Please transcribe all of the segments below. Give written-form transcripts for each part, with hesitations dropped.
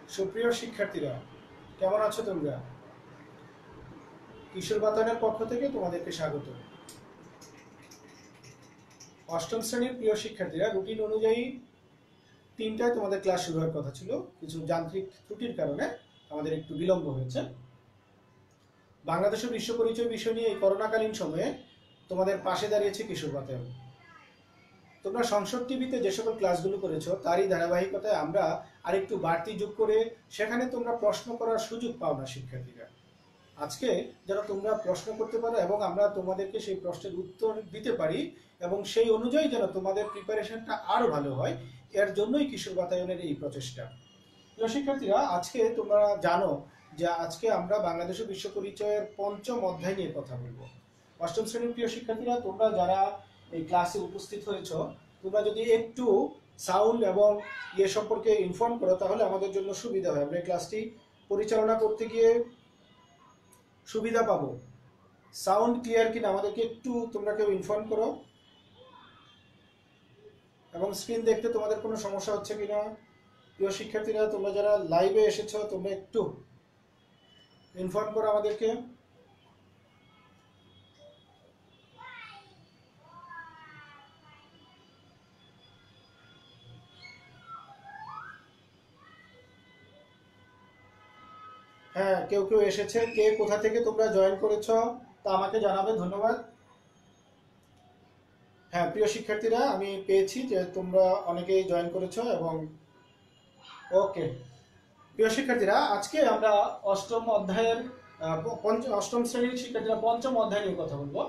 সুপ্রিয় শিক্ষার্থীরা, কেমন আছো তোমরা? কিশোর বাতায়নের পক্ষ থেকে তোমাদেরকে স্বাগত। অষ্টম শ্রেণীর প্রিয় শিক্ষার্থীরা, রুটিন অনুযায়ী 3টায় তোমাদের ক্লাস শুরু হওয়ার কথা ছিল। কিছু যান্ত্রিক ত্রুটির কারণে আমাদের একটু বিলম্ব হয়েছে। বাংলাদেশের বিশ্ব পরিচয় বিষয় নিয়ে এই করোনাকালীন সময়ে তোমাদের পাশে দাঁড়িয়েছে কিশোর বাতায়ন। তোমরা সংসদ টিভিতে যে সকল ক্লাসগুলো করেছো তারই ধারাবাহিকতায় আমরা আরেকটু বাড়তি যোগ করে সেখানে তোমরা প্রশ্ন করার সুযোগ পাও না শিক্ষার্থীরা। আজকে যেন তোমরা প্রশ্ন করতে পারো এবং আমরা তোমাদেরকে সেই প্রশ্নের উত্তর দিতে পারি এবং সেই অনুযায়ী যেন তোমাদের প্রিপারেশনটা আরো ভালো হয়, এর জন্যই কিশোর বাতায়নের এই প্রচেষ্টা। প্রিয় শিক্ষার্থীরা, আজকে তোমরা জানো যে আজকে আমরা বাংলাদেশের বিশ্ব পরিচয়ের 5ম অধ্যায় নিয়ে কথা বলবো। অষ্টম শ্রেণীর প্রিয় শিক্ষার্থীরা, তোমরা যারা এই ক্লাসে উপস্থিত হয়েছো, তোমরা যদি একটু সাউন্ড এবং ইয়ে সম্পর্কে ইনফর্ম করো তাহলে আমাদের জন্য সুবিধা হয়। আমরা এই ক্লাসটি পরিচালনা করতে গিয়ে সুবিধা পাবো। সাউন্ড ক্লিয়ার কিনা আমাদেরকে একটু তোমরা কেউ ইনফর্ম করো, এবং স্ক্রিন দেখতে তোমাদের কোনো সমস্যা হচ্ছে কিনা। প্রিয় শিক্ষার্থীরা, তোমরা যারা লাইভে এসেছো তোমরা একটু ইনফর্ম করো আমাদেরকে। হ্যাঁ, কেউ কেউ এসেছে। কে কোথা থেকে তোমরা জয়েন করেছো তা আমাকে জানাবে, ধন্যবাদ। হ্যাঁ প্রিয় শিক্ষার্থীরা, আমি পেয়েছি যে তোমরা অনেকেই জয়েন করেছো এবং ওকে। প্রিয় শিক্ষার্থীরা, আজকে আমরা অষ্টম শ্রেণীর শিক্ষার্থীরা 5ম অধ্যায় নিয়ে কথা বলবো।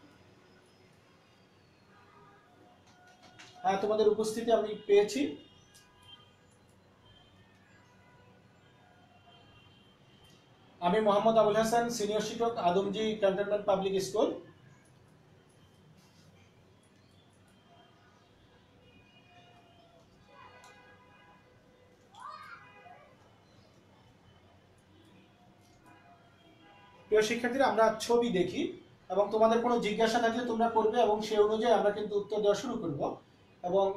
হ্যাঁ, তোমাদের উপস্থিতি আমি পেয়েছি। আমি মোহাম্মদ আবুল হাসান, সিনিয়র শিক্ষক, আদমজি ক্যান্টনমেন্ট পাবলিক স্কুল। প্রিয় শিক্ষার্থীরা, আমরা ছবি দেখি এবং তোমাদের কোনো জিজ্ঞাসা থাকলে তোমরা করবে এবং সেই অনুযায়ী আমরা কিন্তু উত্তর দেওয়া শুরু করব। এবং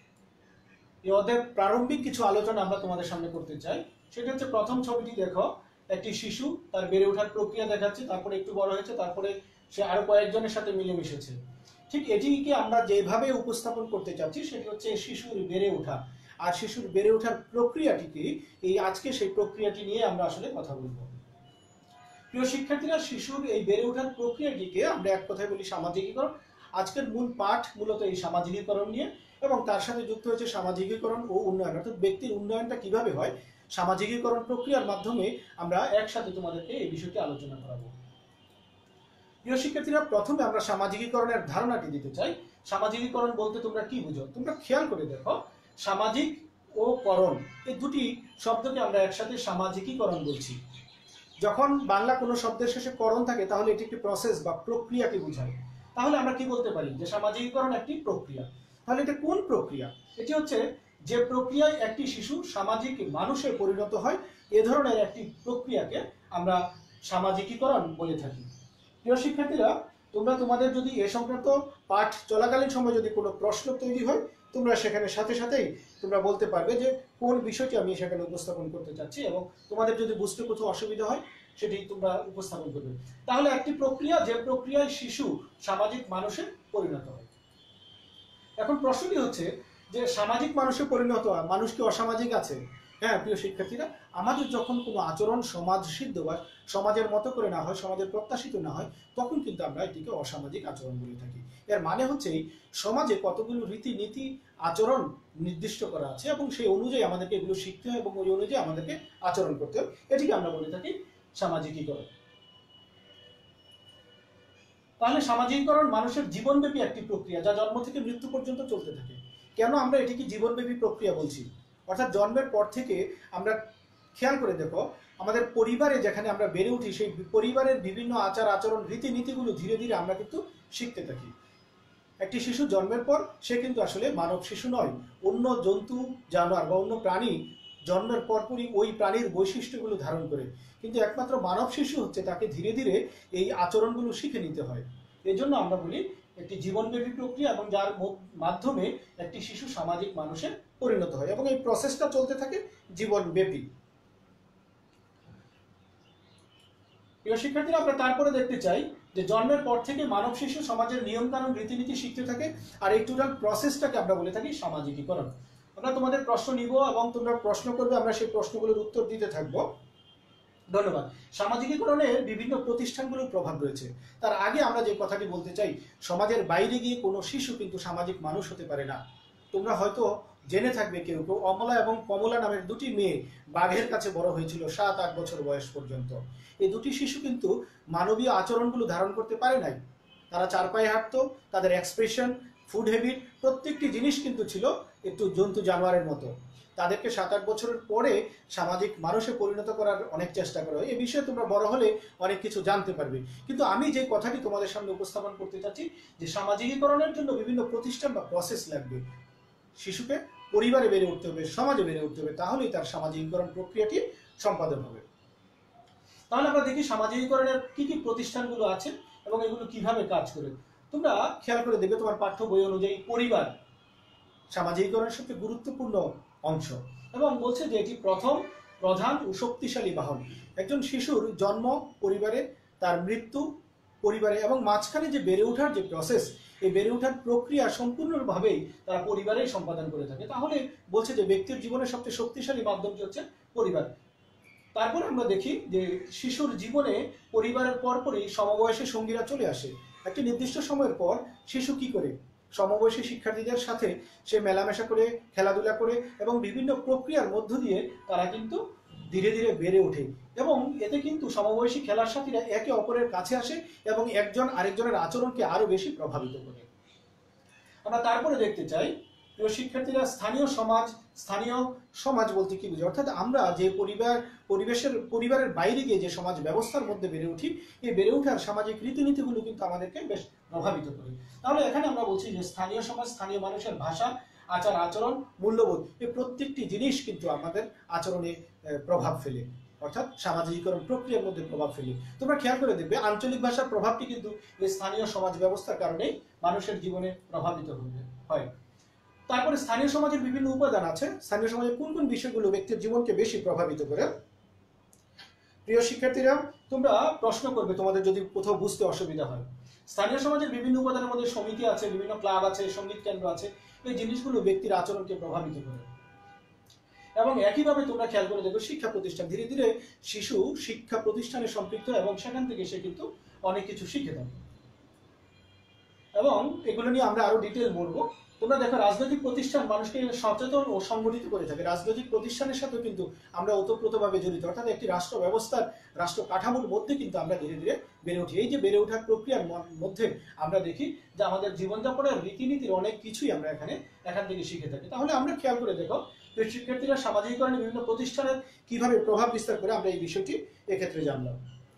এই অধ্যায়ের প্রারম্ভিক কিছু আলোচনা আমরা তোমাদের সামনে করতে চাই। সেটা হচ্ছে, প্রথম ছবিটি দেখো, একটি শিশু তার বেড়ে ওঠার প্রক্রিয়া দেখাচ্ছে, তারপরে একটু বড় হয়েছে, তারপরে সে আরো কয়েকজনের সাথে মিলেমিশেছে। ঠিক এটিকে আমরা যেভাবে উপস্থাপন করতে চাচ্ছি সেটি হচ্ছে শিশুর বেড়ে ওঠা। আর শিশুর বেড়ে ওঠার প্রক্রিয়াটিকে আজকে সেই প্রক্রিয়াটি নিয়ে আমরা আসলে কথা বলবো। প্রিয় শিক্ষার্থীরা, শিশুর এই বেড়ে ওঠার প্রক্রিয়াটিকে আমরা এক কথায় বলি সামাজিকীকরণ। আজকের মূল পাঠ মূলত এই সামাজিকীকরণ নিয়ে, এবং তার সাথে যুক্ত হয়েছে সামাজিকীকরণ ও উন্নয়ন, অর্থাৎ ব্যক্তির উন্নয়নটা কিভাবে হয় সামাজিকীকরণ প্রক্রিয়ার মাধ্যমে আমরা একসাথে তোমাদেরকে এই বিষয়টি আলোচনা করাবো। প্রিয় শিক্ষার্থীরা, প্রথমে আমরা সামাজিকীকরণের ধারণাটি দিতে চাই। সামাজিকীকরণ বলতে তোমরা কি বুঝো? তোমরা খেয়াল করে দেখো, সামাজিক ও করণ এই দুটি শব্দকে আমরা একসাথে সামাজিকীকরণ বলছি। যখন বাংলা কোনো শব্দের শেষে করণ থাকে তাহলে এটি একটি প্রসেস বা প্রক্রিয়াকে বোঝায়। তাহলে আমরা কি বলতে পারি যে সামাজিকীকরণ একটি প্রক্রিয়া। তাহলে এটা কোন প্রক্রিয়া? এটি হচ্ছে যে প্রক্রিয়ায় একটি শিশু সামাজিক মানুষে পরিণত হয়, এ ধরনের একটি প্রক্রিয়াকে আমরা সামাজিকীকরণ বলে থাকি। প্রিয় শিক্ষার্থীরা, তোমরা তোমাদের যদি এ সংক্রান্ত পাঠ চলাকালীন সময় যদি কোনো প্রশ্ন তৈরি হয়, তোমরা সেখানে সাথে সাথেই তোমরা বলতে পারবে যে কোন বিষয়টি আমি সেখানে উপস্থাপন করতে চাচ্ছি, এবং তোমাদের যদি বুঝতে কোথাও অসুবিধা হয় সেটি তোমরা উপস্থাপন করবে। তাহলে একটি প্রক্রিয়া, যে প্রক্রিয়ায় শিশু সামাজিক মানুষে পরিণত হয়। এখন প্রশ্নটি হচ্ছে যে সামাজিক মানুষে পরিণত মানুষ কি অসামাজিক আছে? হ্যাঁ প্রিয় শিক্ষার্থীরা, আমাদের যখন কোনো আচরণ সমাজ সিদ্ধ বা সমাজের মতো করে না হয়, সমাজের প্রত্যাশিত না হয়, তখন কিন্তু আমরা এটিকে অসামাজিক আচরণ বলে থাকি। এর মানে হচ্ছে সমাজে কতগুলো রীতিনীতি আচরণ নির্দিষ্ট করা আছে এবং সেই অনুযায়ী আমাদেরকে এগুলো শিখতে হয় এবং ওই অনুযায়ী আমাদেরকে আচরণ করতে হয়। এটিকে আমরা বলে থাকি সামাজিকীকরণ। তাহলে সামাজিকীকরণ মানুষের জীবনব্যাপী একটি প্রক্রিয়া, যা জন্ম থেকে মৃত্যু পর্যন্ত চলতে থাকে। কেন আমরা এটিকে জীবনব্যাপী প্রক্রিয়া বলছি? অর্থাৎ জন্মের পর থেকে আমরা খেয়াল করে দেখো, আমাদের পরিবারে যেখানে আমরা বেড়ে উঠি সেই পরিবারের বিভিন্ন আচার আচরণ রীতিনীতিগুলো ধীরে ধীরে আমরা কিন্তু শিখতে থাকি। একটি শিশু জন্মের পর সে কিন্তু আসলে মানব শিশু নয়। অন্য জন্তু, জানোয়ার বা অন্য প্রাণী জন্মের পরপরই ওই প্রাণীর বৈশিষ্ট্যগুলো ধারণ করে, কিন্তু একমাত্র মানব শিশু হচ্ছে তাকে ধীরে ধীরে এই আচরণগুলো শিখে নিতে হয়। এই জন্য আমরা বলি একটি জীবনব্যাপী প্রক্রিয়া, এবং যার মাধ্যমে একটি শিশু সামাজিক মানুষে পরিণত হয়, এবং এই প্রসেসটা চলতে থাকে জীবনব্যাপী। প্রিয় শিক্ষার্থীরা, আমরা তারপরে দেখতে চাই যে জন্মের পর থেকে মানব শিশু সমাজের নিয়ম কানুন রীতিনীতি শিখতে থাকে, আর এই টোটাল প্রসেসটাকে আমরা বলে থাকি সামাজিকীকরণ। আমরা তোমাদের প্রশ্ন নিব এবং তোমরা প্রশ্ন করবে, আমরা সেই প্রশ্নগুলোর উত্তর দিতে থাকবো। ধন্যবাদ। সামাজিকীকরণের বিভিন্ন প্রতিষ্ঠানগুলোর প্রভাব রয়েছে। তার আগে আমরা যে কথাটি বলতে চাই, সমাজের বাইরে গিয়ে কোনো শিশু কিন্তু সামাজিক মানুষ হতে পারে না। তোমরা হয়তো জেনে থাকবে কেউ কেউ, অমলা এবং কমলা নামের দুটি মেয়ে বাঘের কাছে বড় হয়েছিল 7-8 বছর বয়স পর্যন্ত। এই দুটি শিশু কিন্তু মানবীয় আচরণগুলো ধারণ করতে পারে নাই। তারা চার পায়ে হাঁটতো, তাদের এক্সপ্রেশন, ফুড হ্যাবিট, প্রত্যেকটি জিনিস কিন্তু ছিল একটু জন্তু জানোয়ারের মতো। তাদেরকে 7-8 বছরের পরে সামাজিক মানুষে পরিণত করার অনেক চেষ্টা করা হয়। এই বিষয়ে তোমরা বড় হলে অনেক কিছু জানতে পারবে। কিন্তু আমি যে কথাটি তোমাদের সামনে উপস্থাপন করতে চাচ্ছি, যে সামাজিকীকরণের জন্য বিভিন্ন প্রতিষ্ঠান বা প্রসেস লাগবে। শিশুকে পরিবারে বেড়ে উঠতে হবে, সমাজে বেড়ে উঠতে হবে, তাহলেই তার সামাজিকীকরণ প্রক্রিয়াটি সম্পাদন হবে। তাহলে আমরা দেখি সামাজিকীকরণের কি কি প্রতিষ্ঠানগুলো আছে এবং এগুলো কিভাবে কাজ করে। তোমরা খেয়াল করে দেখবে তোমার পাঠ্য বই অনুযায়ী পরিবার সামাজিকীকরণের সবচেয়ে গুরুত্বপূর্ণ অংশ, এবং বলছে যে এটি প্রথম, প্রধান ও শক্তিশালী বাহন। একজন শিশুর জন্ম পরিবারে, তার মৃত্যু পরিবারে, এবং মাঝখানে যে বেড়ে ওঠার যে প্রসেস, এই বেড়ে ওঠার প্রক্রিয়া সম্পূর্ণভাবেই তারা পরিবারেই সম্পাদন করে থাকে। তাহলে বলছে যে ব্যক্তির জীবনের সবচেয়ে শক্তিশালী মাধ্যমটি হচ্ছে পরিবার। তারপর আমরা দেখি যে শিশুর জীবনে পরিবারের পরপরই সমবয়সী সঙ্গীরা চলে আসে। একটি নির্দিষ্ট সময়ের পর শিশু কি করে, সমবয়সী শিক্ষার্থীদের সাথে সে মেলামেশা করে, খেলাধুলা করে, এবং বিভিন্ন প্রক্রিয়ার মধ্য দিয়ে তারা কিন্তু ধীরে ধীরে বেড়ে ওঠে, এবং এতে কিন্তু সমবয়সী খেলার সাথীরা একে অপরের কাছে আসে এবং একজন আরেকজনের আচরণকে আরো বেশি প্রভাবিত করে। আমরা তারপরে দেখতে চাই, প্রিয় শিক্ষার্থীরা, স্থানীয় সমাজ বলতে কি বুঝি, অর্থাৎ আমরা যে পরিবারের বাইরে গিয়ে যে সমাজ ব্যবস্থার মধ্যে বেড়ে উঠি, এই বেড়ে ওঠার সামাজিক রীতিনীতিগুলো কিন্তু আমাদেরকে বেশ প্রভাবিত করে। তাহলে এখানে আমরা বলছি যে স্থানীয় সমাজ, স্থানীয় মানুষের ভাষা, আচার আচরণ, মূল্যবোধ, এই প্রত্যেকটি জিনিস কিন্তু আমাদের আচরণে প্রভাব ফেলে, অর্থাৎ সামাজিকীকরণ প্রক্রিয়ার মধ্যে প্রভাব ফেলে। তোমরা খেয়াল করে দেখবে আঞ্চলিক ভাষার প্রভাবটি কিন্তু এই স্থানীয় সমাজ ব্যবস্থার কারণেই মানুষের জীবনে প্রভাবিত হয়। তারপরে স্থানীয় সমাজের বিভিন্ন উপাদান আছে। স্থানীয় সমাজের কোন কোন বিষয়গুলো ব্যক্তির জীবনকে বেশি প্রভাবিত করে? প্রিয় শিক্ষার্থীরা, তোমরা প্রশ্ন করবে তোমাদের যদি কোথাও বুঝতে অসুবিধা হয়। স্থানীয় সমাজের বিভিন্ন উপাদানের মধ্যে সমিতি আছে, বিভিন্ন ক্লাব আছে, সঙ্গীত কেন্দ্র আছে। এই জিনিসগুলো ব্যক্তির আচরণকে প্রভাবিত করে। এবং একইভাবে তোমরা খেয়াল করে দেখো শিক্ষা প্রতিষ্ঠান, ধীরে ধীরে শিশু শিক্ষা প্রতিষ্ঠানে সম্পৃক্ত এবং সেখান থেকে সে কিন্তু অনেক কিছু শিখে থাকে, এবং এগুলো নিয়ে আমরা আরো ডিটেল বলবো। তোমরা দেখো রাজনৈতিক প্রতিষ্ঠান মানুষকে সচেতন ও সংগঠিত করে থাকে। রাজনৈতিক প্রতিষ্ঠানের সাথে কিন্তু আমরা ওতপ্রোতভাবে জড়িত, অর্থাৎ একটি রাষ্ট্র ব্যবস্থার, রাষ্ট্র কাঠামোর মধ্যে কিন্তু আমরা ধীরে ধীরে বেড়ে উঠি। এই যে বেড়ে ওঠার প্রক্রিয়ার মধ্যে আমরা দেখি যে আমাদের জীবনযাপনের রীতিনীতির অনেক কিছুই আমরা এখান থেকে শিখে থাকি। তাহলে আমরা খেয়াল করে দেখো শিক্ষার্থীরা সামাজিকীকরণে বিভিন্ন প্রতিষ্ঠানের কিভাবে প্রভাব বিস্তার করে, আমরা এই বিষয়টি এক্ষেত্রে জানলাম।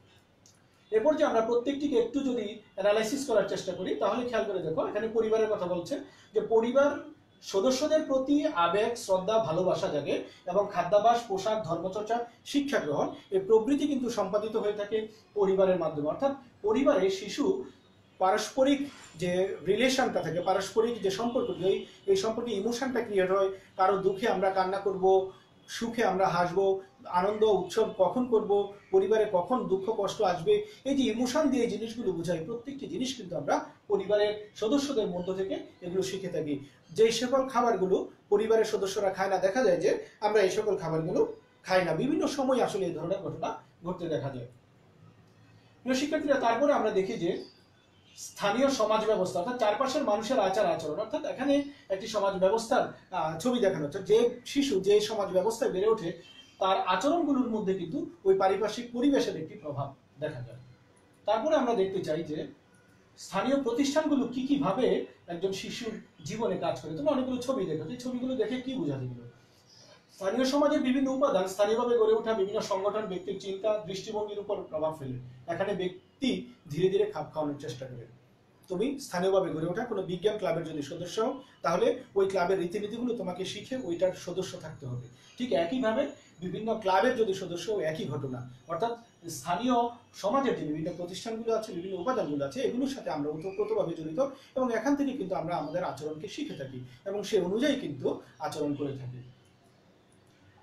এরপর যে আমরা প্রত্যেকটিকে একটু যদি অ্যানালাইসিস করার চেষ্টা করি, তাহলে খেয়াল করে দেখো এখানে পরিবারের কথা বলছে, যে পরিবার সদস্যদের প্রতি আবেগ, শ্রদ্ধা, ভালোবাসা জাগে এবং খাদ্যাভ্যাস, পোশাক, ধর্মচর্চা, শিক্ষা গ্রহণ, এই প্রবৃত্তি কিন্তু সম্পাদিত হয়ে থাকে পরিবারের মাধ্যমে। অর্থাৎ পরিবারে শিশু পারস্পরিক যে রিলেশনটা থাকে, পারস্পরিক যে সম্পর্ক, এই সম্পর্কে ইমোশনটা ক্রিয়েট হয়। কারো দুঃখে আমরা কান্না করব, সুখে আমরা হাসবো, আনন্দ উৎসব কখন করব, পরিবারে কখন দুঃখ কষ্ট আসবে, এই যে ইমোশন দিয়ে জিনিসগুলো বোঝাই, প্রত্যেকটি জিনিস কিন্তু আমরা পরিবারের সদস্যদের মধ্য থেকে এগুলো শিখে থাকি। যেই সকল খাবারগুলো পরিবারের সদস্যরা খায় না, দেখা যায় যে আমরা এই সকল খাবারগুলো খাই না। বিভিন্ন সময় আসলে এই ধরনের ঘটনা ঘটতে দেখা যায়। প্রিয় শিক্ষার্থীরা, তারপরে আমরা দেখি যে স্থানীয় সমাজ ব্যবস্থা, অর্থাৎ চারপাশের মানুষের আচার আচরণ, অর্থাৎ এখানে একটি সমাজ ব্যবস্থার ছবি দেখানো হচ্ছে। যে শিশু যে সমাজ ব্যবস্থায় বেড়ে ওঠে, তার আচরণগুলোর মধ্যে কিন্তু ওই পারিপার্শ্বিক পরিবেশের একটি প্রভাব দেখা যায়। তারপরে আমরা দেখতে চাই যে স্থানীয় প্রতিষ্ঠানগুলো কি কি ভাবে একজন শিশুর জীবনে কাজ করে। তোমরা অনেকগুলো ছবি দেখো, এই ছবিগুলো দেখে কি বোঝা যেগুলো? স্থানীয় সমাজের বিভিন্ন উপাদান, স্থানীয়ভাবে গড়ে ওঠা বিভিন্ন সংগঠন ব্যক্তির চিন্তা, দৃষ্টিভঙ্গির উপর প্রভাব ফেলে। এখানে ব্যক্তি ধীরে ধীরে খাপ খাওয়ানোর চেষ্টা করে। তুমি স্থানীয়ভাবে গড়ে ওঠা কোনো বিজ্ঞান ক্লাবের যদি সদস্য হও, তাহলে ওই ক্লাবের রীতিনীতিগুলো তোমাকে শিখে ওইটার সদস্য থাকতে হবে। ঠিক একইভাবে বিভিন্ন ক্লাবের যদি সদস্য হও, একই ঘটনা। অর্থাৎ স্থানীয় সমাজের যে বিভিন্ন প্রতিষ্ঠানগুলো আছে, বিভিন্ন উপাদানগুলো আছে, এগুলোর সাথে আমরা ওতপ্রোতভাবে জড়িত, এবং এখান থেকে কিন্তু আমরা আমাদের আচরণকে শিখে থাকি এবং সে অনুযায়ী কিন্তু আচরণ করে থাকি।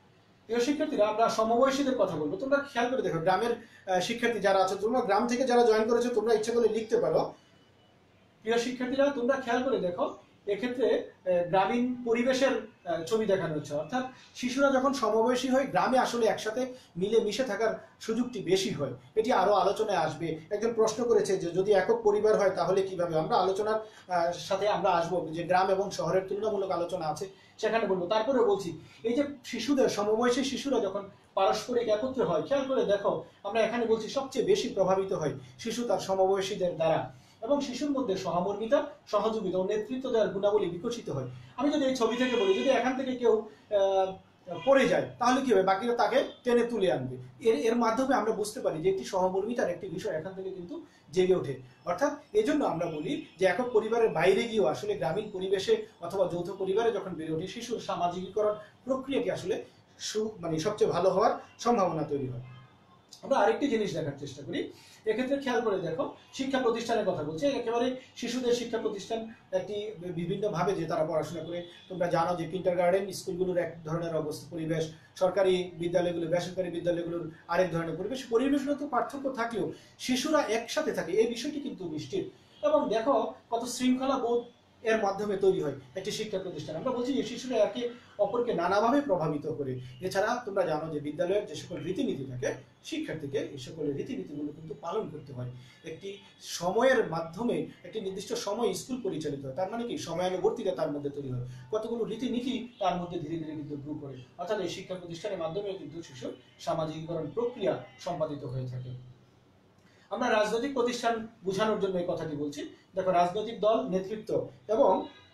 প্রিয় শিক্ষার্থীরা, আমরা সমবয়সীদের কথা বলবো। তোমরা খেয়াল করে দেখো, গ্রামের শিক্ষার্থী যারা আছো, তোমরা গ্রাম থেকে যারা জয়েন করেছো, তোমরা ইচ্ছা করলে লিখতে পারো। প্রিয় শিক্ষার্থীরা, তোমরা খেয়াল করে দেখো, এক্ষেত্রে গ্রামীণ পরিবেশের ছবি দেখানো হচ্ছে। অর্থাৎ শিশুরা যখন সমবয়সী হয়, গ্রামে আসলে একসাথে মিলে মিশে থাকার সুযোগটি বেশি হয়। এটি আরো আলোচনায় আসবে। একজন প্রশ্ন করেছে যে যদি একক পরিবার হয় তাহলে কিভাবে। আমরা আলোচনার সাথে আমরা আসবো, যে গ্রাম এবং শহরের তুলনামূলক আলোচনা আছে, সেখানে বলবো। তারপরে বলছি, এই যে শিশুদের, সমবয়সী শিশুরা যখন পারস্পরিক একত্রে হয়, খেয়াল করে দেখো, আমরা এখানে বলছি সবচেয়ে বেশি প্রভাবিত হয় শিশু তার সমবয়সীদের দ্বারা, এবং শিশুর মধ্যে সহমর্মিতা, সহযোগিতা ও নেতৃত্ব দেওয়ার গুণাবলী বিকশিত হয়। আমি যদি এই ছবি থেকে বলি, যদি এখান থেকে কেউ পড়ে যায়, তাহলে কি হবে? বাকিরা তাকে টেনে তুলে আনবে। এর মাধ্যমে আমরা বুঝতে পারি যে একটি সহমর্মিতার একটি বিষয় এখান থেকে কিন্তু জেগে ওঠে। অর্থাৎ এজন্য আমরা বলি যে একক পরিবারের বাইরে গিয়েও আসলে গ্রামীণ পরিবেশে অথবা যৌথ পরিবারে যখন বেড়ে ওঠে, শিশুর সামাজিকীকরণ প্রক্রিয়াটি আসলে সবচেয়ে ভালো হওয়ার সম্ভাবনা তৈরি হয়। আমরা আরেকটি জিনিস দেখার চেষ্টা করি। এক্ষেত্রে খেয়াল করে দেখো, শিক্ষা প্রতিষ্ঠানের কথা বলছি। একেবারে শিশুদের শিক্ষা প্রতিষ্ঠান একটি বিভিন্নভাবে যে তারা পড়াশোনা করে। তোমরা জানো যে কিন্ডারগার্টেন স্কুলগুলোর এক ধরনের অবস্থা পরিবেশ, সরকারি বিদ্যালয়গুলো, বেসরকারি বিদ্যালয়গুলোর আরেক ধরনের পরিবেশ। পরিবেশগত পার্থক্য থাকলেও শিশুরা একসাথে থাকে, এই বিষয়টি কিন্তু নিশ্চিত। এবং দেখো কত শৃঙ্খলা বোধ এর মাধ্যমে তৈরি হয় একটি শিক্ষা প্রতিষ্ঠান। আমরা বলছি যে শিশুরা একে অপরকে নানাভাবে প্রভাবিত করে। এছাড়া তোমরা জানো যে বিদ্যালয়ের যে সকল রীতিনীতি থাকে, শিক্ষার্থীকে এই সকল রীতিনীতিগুলো কিন্তু পালন করতে হয়। একটি সময়ের মাধ্যমে একটি নির্দিষ্ট সময় স্কুল পরিচালিত হয়। তার মানে কি, সময়ানুবর্তিতা তার মধ্যে তৈরি হয়, কতগুলো রীতিনীতি তার মধ্যে ধীরে ধীরে কিন্তু গ্রো করে। অর্থাৎ এই শিক্ষা প্রতিষ্ঠানের মাধ্যমে কিন্তু শিশুর সামাজিকীকরণ প্রক্রিয়া সম্পাদিত হয়ে থাকে। আমরা রাজনৈতিক প্রতিষ্ঠান বোঝানোর জন্য এই কথাটি বলছি। দেখো, রাজনৈতিক দল, নেতৃত্ব এবং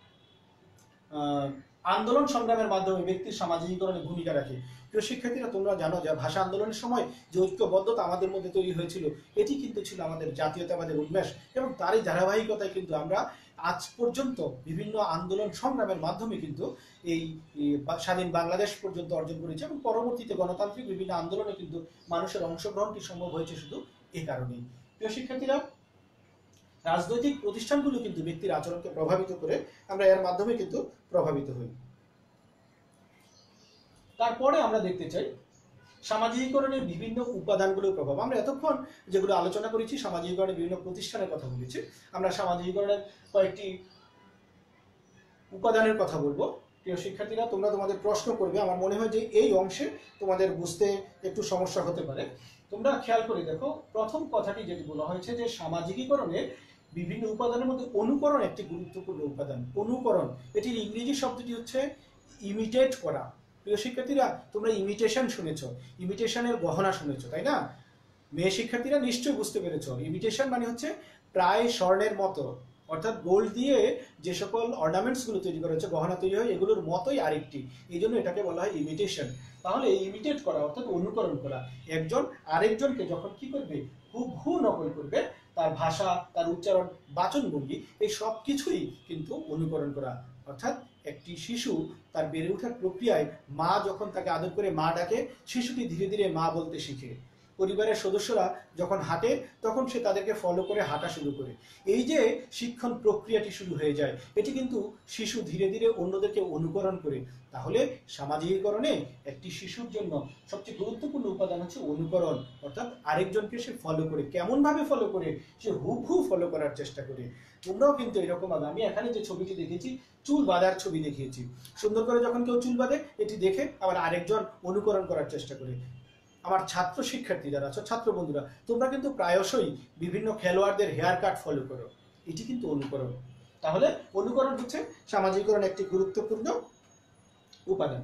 আন্দোলন সংগ্রামের মাধ্যমে ব্যক্তির সামাজিকীকরণে ভূমিকা রাখে। প্রিয় শিক্ষার্থীরা, তোমরা জানো যে ভাষা আন্দোলনের সময় যে ঐক্যবদ্ধতা আমাদের মধ্যে তৈরি হয়েছিল, এটি কিন্তু ছিল আমাদের জাতীয়তাবাদের উন্মেষ, এবং তারই ধারাবাহিকতায় কিন্তু আমরা আজ পর্যন্ত বিভিন্ন আন্দোলন সংগ্রামের মাধ্যমে কিন্তু এই স্বাধীন বাংলাদেশ পর্যন্ত অর্জন করেছি, এবং পরবর্তীতে গণতান্ত্রিক বিভিন্ন আন্দোলনে কিন্তু মানুষের অংশগ্রহণটি সম্ভব হয়েছে শুধু এই কারণেই। প্রিয় শিক্ষার্থীরা, রাজনৈতিক প্রতিষ্ঠানগুলো কিন্তু ব্যক্তির আচরণকে প্রভাবিত করে, আমরা এর মাধ্যমে কিন্তু প্রভাবিত হই। তারপরে আমরা দেখতে চাই সামাজিকীকরণের বিভিন্ন উপাদানগুলোর প্রভাব। আমরা এতক্ষণ যেগুলো আলোচনা করেছি, সামাজিকীকরণের বিভিন্ন প্রতিষ্ঠানের কথা বলেছি। আমরা সামাজিকীকরণের কয়েকটি উপাদানের কথা বলবো। প্রিয় শিক্ষার্থীরা, তোমরা তোমাদের প্রশ্ন করবে। আমার মনে হয় যে এই অংশে তোমাদের বুঝতে একটু সমস্যা হতে পারে। তোমরা খেয়াল করে দেখো, প্রথম কথাটি যেটি বলা হয়েছে যে সামাজিকীকরণে বিভিন্ন উপাদানের মধ্যে অনুকরণ একটি গুরুত্বপূর্ণ উপাদান। অনুকরণ, এটির ইংরেজি শব্দটি হচ্ছে ইমিটেট করা। প্রিয় শিক্ষার্থীরা, তোমরা ইমিটেশন শুনেছো, ইমিটেশনের গহনা শুনেছো, তাই না? মেয়ে শিক্ষার্থীরা নিশ্চয়ই বুঝতে পেরেছো, ইমিটেশন মানে হচ্ছে প্রায় স্বর্ণের মতো, অর্থাৎ গোল্ড দিয়ে যে সকল অর্নামেন্টস গুলো তৈরি করা হচ্ছে, গহনা তৈরি হয়, এগুলোর মতোই আরেকটি, এই জন্য এটাকে বলা হয় ইমিটেশন। তাহলে ইমিটেট করা অর্থাৎ অনুকরণ করা। একজন আরেকজনকে যখন কি করবে, হুবহু নকল করবে, তার ভাষা, তার উচ্চারণ, বাচনভঙ্গি, এই সব কিছুই কিন্তু অনুকরণ করা। অর্থাৎ একটি শিশু তার বেড়ে ওঠার প্রক্রিয়ায় মা যখন তাকে আদর করে মা ডাকে, শিশুটি ধীরে ধীরে মা বলতে শিখে। পরিবারের সদস্যরা যখন হাঁটে, তখন সে তাদেরকে ফলো করে হাঁটা শুরু করে। এই যে শিক্ষণ প্রক্রিয়াটি শুরু হয়ে যায়, এটি কিন্তু শিশু ধীরে ধীরে অন্যদেরকে অনুকরণ করে। তাহলে সামাজিকীকরণে একটি শিশুর জন্য সবচেয়ে গুরুত্বপূর্ণ উপাদান হচ্ছে অনুকরণ, অর্থাৎ আরেকজনকে সে ফলো করে। কেমন ভাবে ফলো করে? সে হুবহু ফলো করার চেষ্টা করে। তোমরাও কিন্তু এরকম ভাবে, আমি এখানে যে ছবিটি দেখেছি, চুল বাঁধার ছবি দেখিয়েছি। সুন্দর করে যখন কেউ চুল বাঁধে, এটি দেখে আবার আরেকজন অনুকরণ করার চেষ্টা করে। আমার ছাত্র শিক্ষার্থী যারা আছো, ছাত্র বন্ধুরা, তোমরা কিন্তু প্রায়শই বিভিন্ন খেলোয়াড়দের হেয়ার কাট ফলো করো, এটি কিন্তু অনুকরণ। তাহলে অনুকরণ হচ্ছে সামাজিকীকরণ একটি গুরুত্বপূর্ণ উপাদান।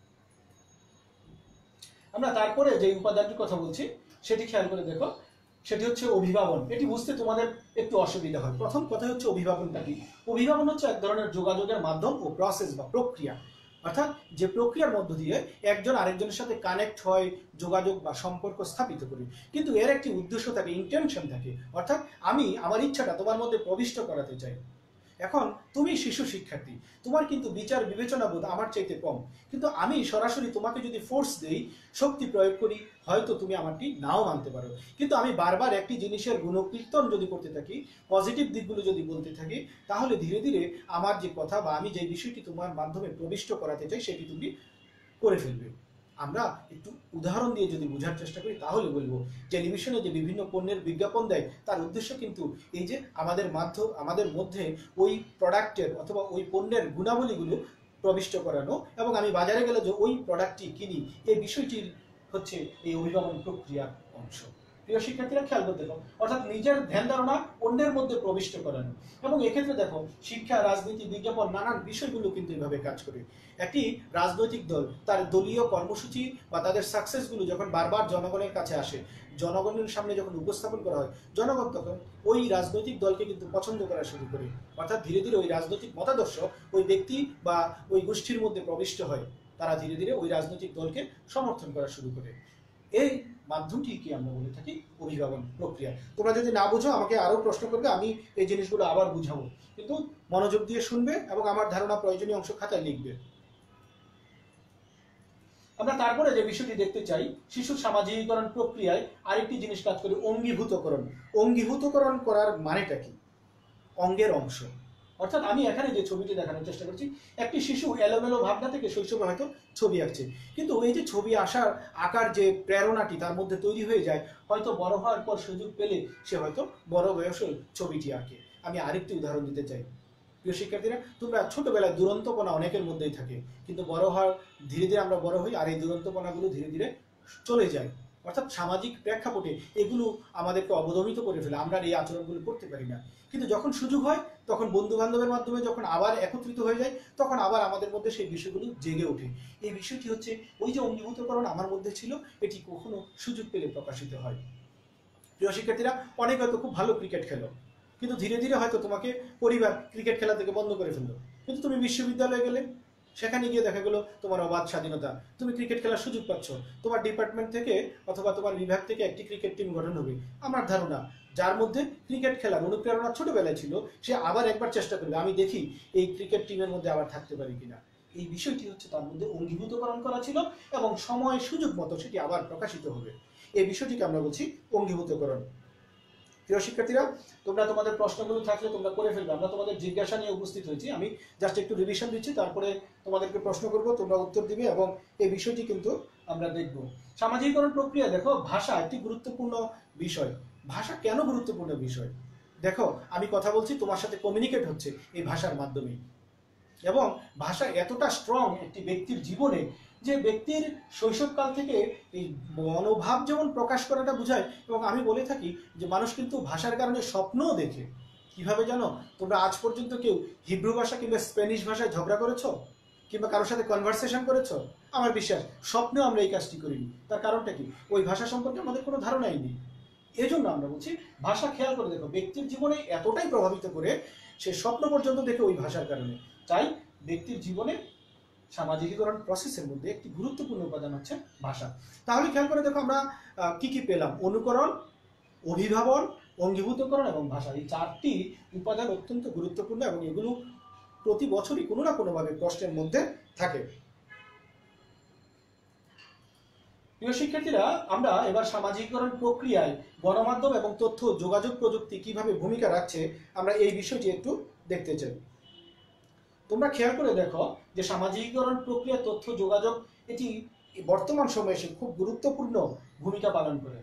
আমরা তারপরে যে উপাদানটির কথা বলছি সেটি খেয়াল করে দেখো, সেটি হচ্ছে অভিভাবন। এটি বুঝতে তোমাদের একটু অসুবিধা হয়। প্রথম কথা হচ্ছে অভিভাবনটা কি? অভিভাবন হচ্ছে এক ধরনের যোগাযোগের মাধ্যম ও প্রসেস বা প্রক্রিয়া, অর্থাৎ যে প্রক্রিয়ার মধ্য দিয়ে একজন আরেকজনের সাথে কানেক্ট হয়, যোগাযোগ বা সম্পর্ক স্থাপিত করি। কিন্তু এর একটি উদ্দেশ্য থাকে, ইন্টেনশন থাকে। অর্থাৎ আমি আমার ইচ্ছাটা তোমার মধ্যে প্রবিষ্ট করাতে চাই। এখন তুমি শিশু শিক্ষার্থী, তোমার কিন্তু বিচার বিবেচনা বোধ আমার চাইতে কম, কিন্তু আমি সরাসরি তোমাকে যদি ফোর্স দেই, শক্তি প্রয়োগ করি, হয়তো তুমি আমারটি নাও মানতে পারো। কিন্তু আমি বারবার একটি জিনিসের গুণকীর্তন যদি করতে থাকি, পজিটিভ দিকগুলো যদি বলতে থাকি, তাহলে ধীরে ধীরে আমার যে কথা বা আমি যে বিষয়টি তোমার মাধ্যমে প্রবিষ্ট করাতে চাই, সেটি তুমি করে ফেলবে। আমরা একটু উদাহরণ দিয়ে যদি বোঝার চেষ্টা করি তাহলে বলবো টেলিভিশনে যে বিভিন্ন পণ্যের বিজ্ঞাপন দেয় তার উদ্দেশ্য কিন্তু এই যে আমাদের মধ্যে ওই প্রোডাক্টের অথবা ওই পণ্যের গুণাবলীগুলো প্রবিষ্ট করানো, এবং আমি বাজারে গেলে যে ওই প্রোডাক্টটি কিনি, এই বিষয়টির হচ্ছে এই অভিভাবন প্রক্রিয়ার অংশ। প্রিয় শিক্ষার্থীরা খেয়াল করতে দেখো, অর্থাৎ নিজের ধ্যান ধারণা অন্যের মধ্যে প্রবিষ্ট করানো। এবং এক্ষেত্রে দেখো শিক্ষা, রাজনীতি, বিজ্ঞাপন নানান বিষয়গুলো কিন্তু এইভাবে কাজ করে। একটি রাজনৈতিক দল তার দলীয় কর্মসূচি বা তাদের সাকসেসগুলো যখন বারবার জনগণের কাছে আসে, জনগণের সামনে যখন উপস্থাপন করা হয়, জনগণ তখন ওই রাজনৈতিক দলকে কিন্তু পছন্দ করা শুরু করে। অর্থাৎ ধীরে ধীরে ওই রাজনৈতিক মতাদর্শ ওই ব্যক্তি বা ওই গোষ্ঠীর মধ্যে প্রবিষ্ট হয়, তারা ধীরে ধীরে ওই রাজনৈতিক দলকে সমর্থন করা শুরু করে। এই মাধ্যমটিকে আমরা বলে থাকি অভিভাবন প্রক্রিয়া। তোমরা যদি না বুঝো আমাকে আরো প্রশ্ন করবে, আমি এই জিনিসগুলো আবার বুঝাবো, কিন্তু মনোযোগ দিয়ে শুনবে এবং আমার ধারণা প্রয়োজনীয় অংশ খাতায় লিখবে। আমরা তারপরে যে বিষয়টি দেখতে চাই, শিশুর সামাজিকীকরণ প্রক্রিয়ায় আরেকটি জিনিস কাজ করে, অঙ্গীভূতকরণ। অঙ্গীভূতকরণ করার মানেটা কি? অঙ্গের অংশ। অর্থাৎ আমি এখানে যে ছবিটি দেখানোর চেষ্টা করছি, একটি শিশু এলোমেলো ভাবনা থেকে শৈশবে হয়তো ছবি আঁকছে, কিন্তু এই যে ছবি আঁকার যে প্রেরণাটি তার মধ্যে তৈরি হয়ে যায়, হয়তো বড় হওয়ার পর সুযোগ পেলে সে হয়তো বড় বয়সে ছবিটি আঁকে। আমি আরেকটি উদাহরণ দিতে চাই। প্রিয় শিক্ষার্থীরা, তোমরা ছোটবেলায় দুরন্তপনা অনেকের মধ্যেই থাকে, কিন্তু বড় হওয়ার ধীরে ধীরে আমরা বড় হই আর এই দুরন্তপনাগুলো ধীরে ধীরে চলে যায়। অর্থাৎ সামাজিক প্রেক্ষাপটে এগুলো আমাদেরকে অবদমিত করে ফেলে, আমরা এই আচরণগুলো করতে পারি না। কিন্তু যখন সুযোগ হয়, তখন বন্ধু বান্ধবের মাধ্যমে যখন আবার একত্রিত হয়ে যায়, তখন আবার আমাদের মধ্যে সেই বিষয়গুলো জেগে ওঠে। এই বিষয়টি হচ্ছে ওই যে অঙ্গীভূতকরণ আমার মধ্যে ছিল, এটি কখনো সুযোগ পেলে প্রকাশিত হয়। প্রিয় শিক্ষার্থীরা, অনেকে হয়তো খুব ভালো ক্রিকেট খেলো, কিন্তু ধীরে ধীরে হয়তো তোমাকে পরিবার ক্রিকেট খেলা থেকে বন্ধ করে ফেললো, কিন্তু তুমি বিশ্ববিদ্যালয়ে গেলে, সেখানে গিয়ে দেখা গেলো তোমার অবাধ স্বাধীনতা, তুমি ক্রিকেট খেলার সুযোগ পাচ্ছ। তোমার ডিপার্টমেন্ট থেকে অথবা তোমার বিভাগ থেকে একটি ক্রিকেট টিম গঠন হবে। আমার ধারণা যার মধ্যে ক্রিকেট খেলার অনুপ্রেরণা ছোটবেলায় ছিল, সে আবার একবার চেষ্টা করবে, আমি দেখি এই ক্রিকেট টিমের মধ্যে আবার থাকতে পারি কিনা। এই বিষয়টি হচ্ছে তার মধ্যে অঙ্গীভূতকরণ করা ছিল, এবং সময় সুযোগ মতো সেটি আবার প্রকাশিত হবে। এই বিষয়টিকে আমরা বলছি অঙ্গীভূতকরণ। প্রিয় শিক্ষার্থীরা, তোমরা তোমাদের প্রশ্নগুলো থাকলে তোমরা করে ফেলবে। আমরা তোমাদের জিজ্ঞাসা নিয়ে উপস্থিত হয়েছি, আমি জাস্ট একটু রিভিশন দিচ্ছি, তারপরে তোমাদেরকে প্রশ্ন করব, তোমরা উত্তর দিবে, এবং এই বিষয়টি কিন্তু আমরা দেখব। সামাজিকীকরণ প্রক্রিয়া, দেখো ভাষা একটি গুরুত্বপূর্ণ বিষয়। ভাষা কেন গুরুত্বপূর্ণ বিষয়? দেখো, আমি কথা বলছি, তোমার সাথে কমিউনিকেট হচ্ছে এই ভাষার মাধ্যমে, এবং ভাষা এতটা স্ট্রং একটি ব্যক্তির জীবনে, যে ব্যক্তির শৈশবকাল থেকে এই মনোভাব যেমন প্রকাশ করাটা বোঝায়। এবং আমি বলে থাকি যে মানুষ কিন্তু ভাষার কারণে স্বপ্নও দেখে। কিভাবে জানো? তোমরা আজ পর্যন্ত কেউ হিব্রু ভাষা কিংবা স্প্যানিশ ভাষায় ঝগড়া করেছো, কিংবা কারোর সাথে কনভারসেশন করেছো? আমার বিশ্বাস স্বপ্নেও আমরা এই কাজটি করিনি। তার কারণটা কি? ওই ভাষা সম্পর্কে আমাদের কোনো ধারণাই নেই। এই জন্য আমরা বলছি ভাষা খেয়াল করে দেখো, ব্যক্তির জীবনে এতটাই প্রভাবিত করে, সে স্বপ্ন পর্যন্ত দেখে ওই ভাষার কারণে। তাই ব্যক্তির জীবনে সামাজিকীকরণ প্রসেসের মধ্যে একটি গুরুত্বপূর্ণ উপাদান হচ্ছে ভাষা। তাহলে খেয়াল করে দেখো আমরা কি কি পেলাম? অনুকরণ, অভিভাবন, অঙ্গীভূতকরণ এবং ভাষা। এই চারটি উপাদান অত্যন্ত গুরুত্বপূর্ণ, এবং এগুলো প্রতি বছরই কোনো না কোনোভাবে প্রশ্নের মধ্যে থাকে। প্রিয় শিক্ষার্থীরা, আমরা এবার সামাজিকীকরণ প্রক্রিয়ায় গণমাধ্যম এবং তথ্য যোগাযোগ প্রযুক্তি কিভাবে ভূমিকা রাখছে, আমরা এই বিষয়টি একটু দেখতে চাই। তোমরা খেয়াল করে দেখো যে সামাজিকীকরণ প্রক্রিয়া, তথ্য যোগাযোগ, এটি বর্তমান সময়ে এসে খুব গুরুত্বপূর্ণ ভূমিকা পালন করে।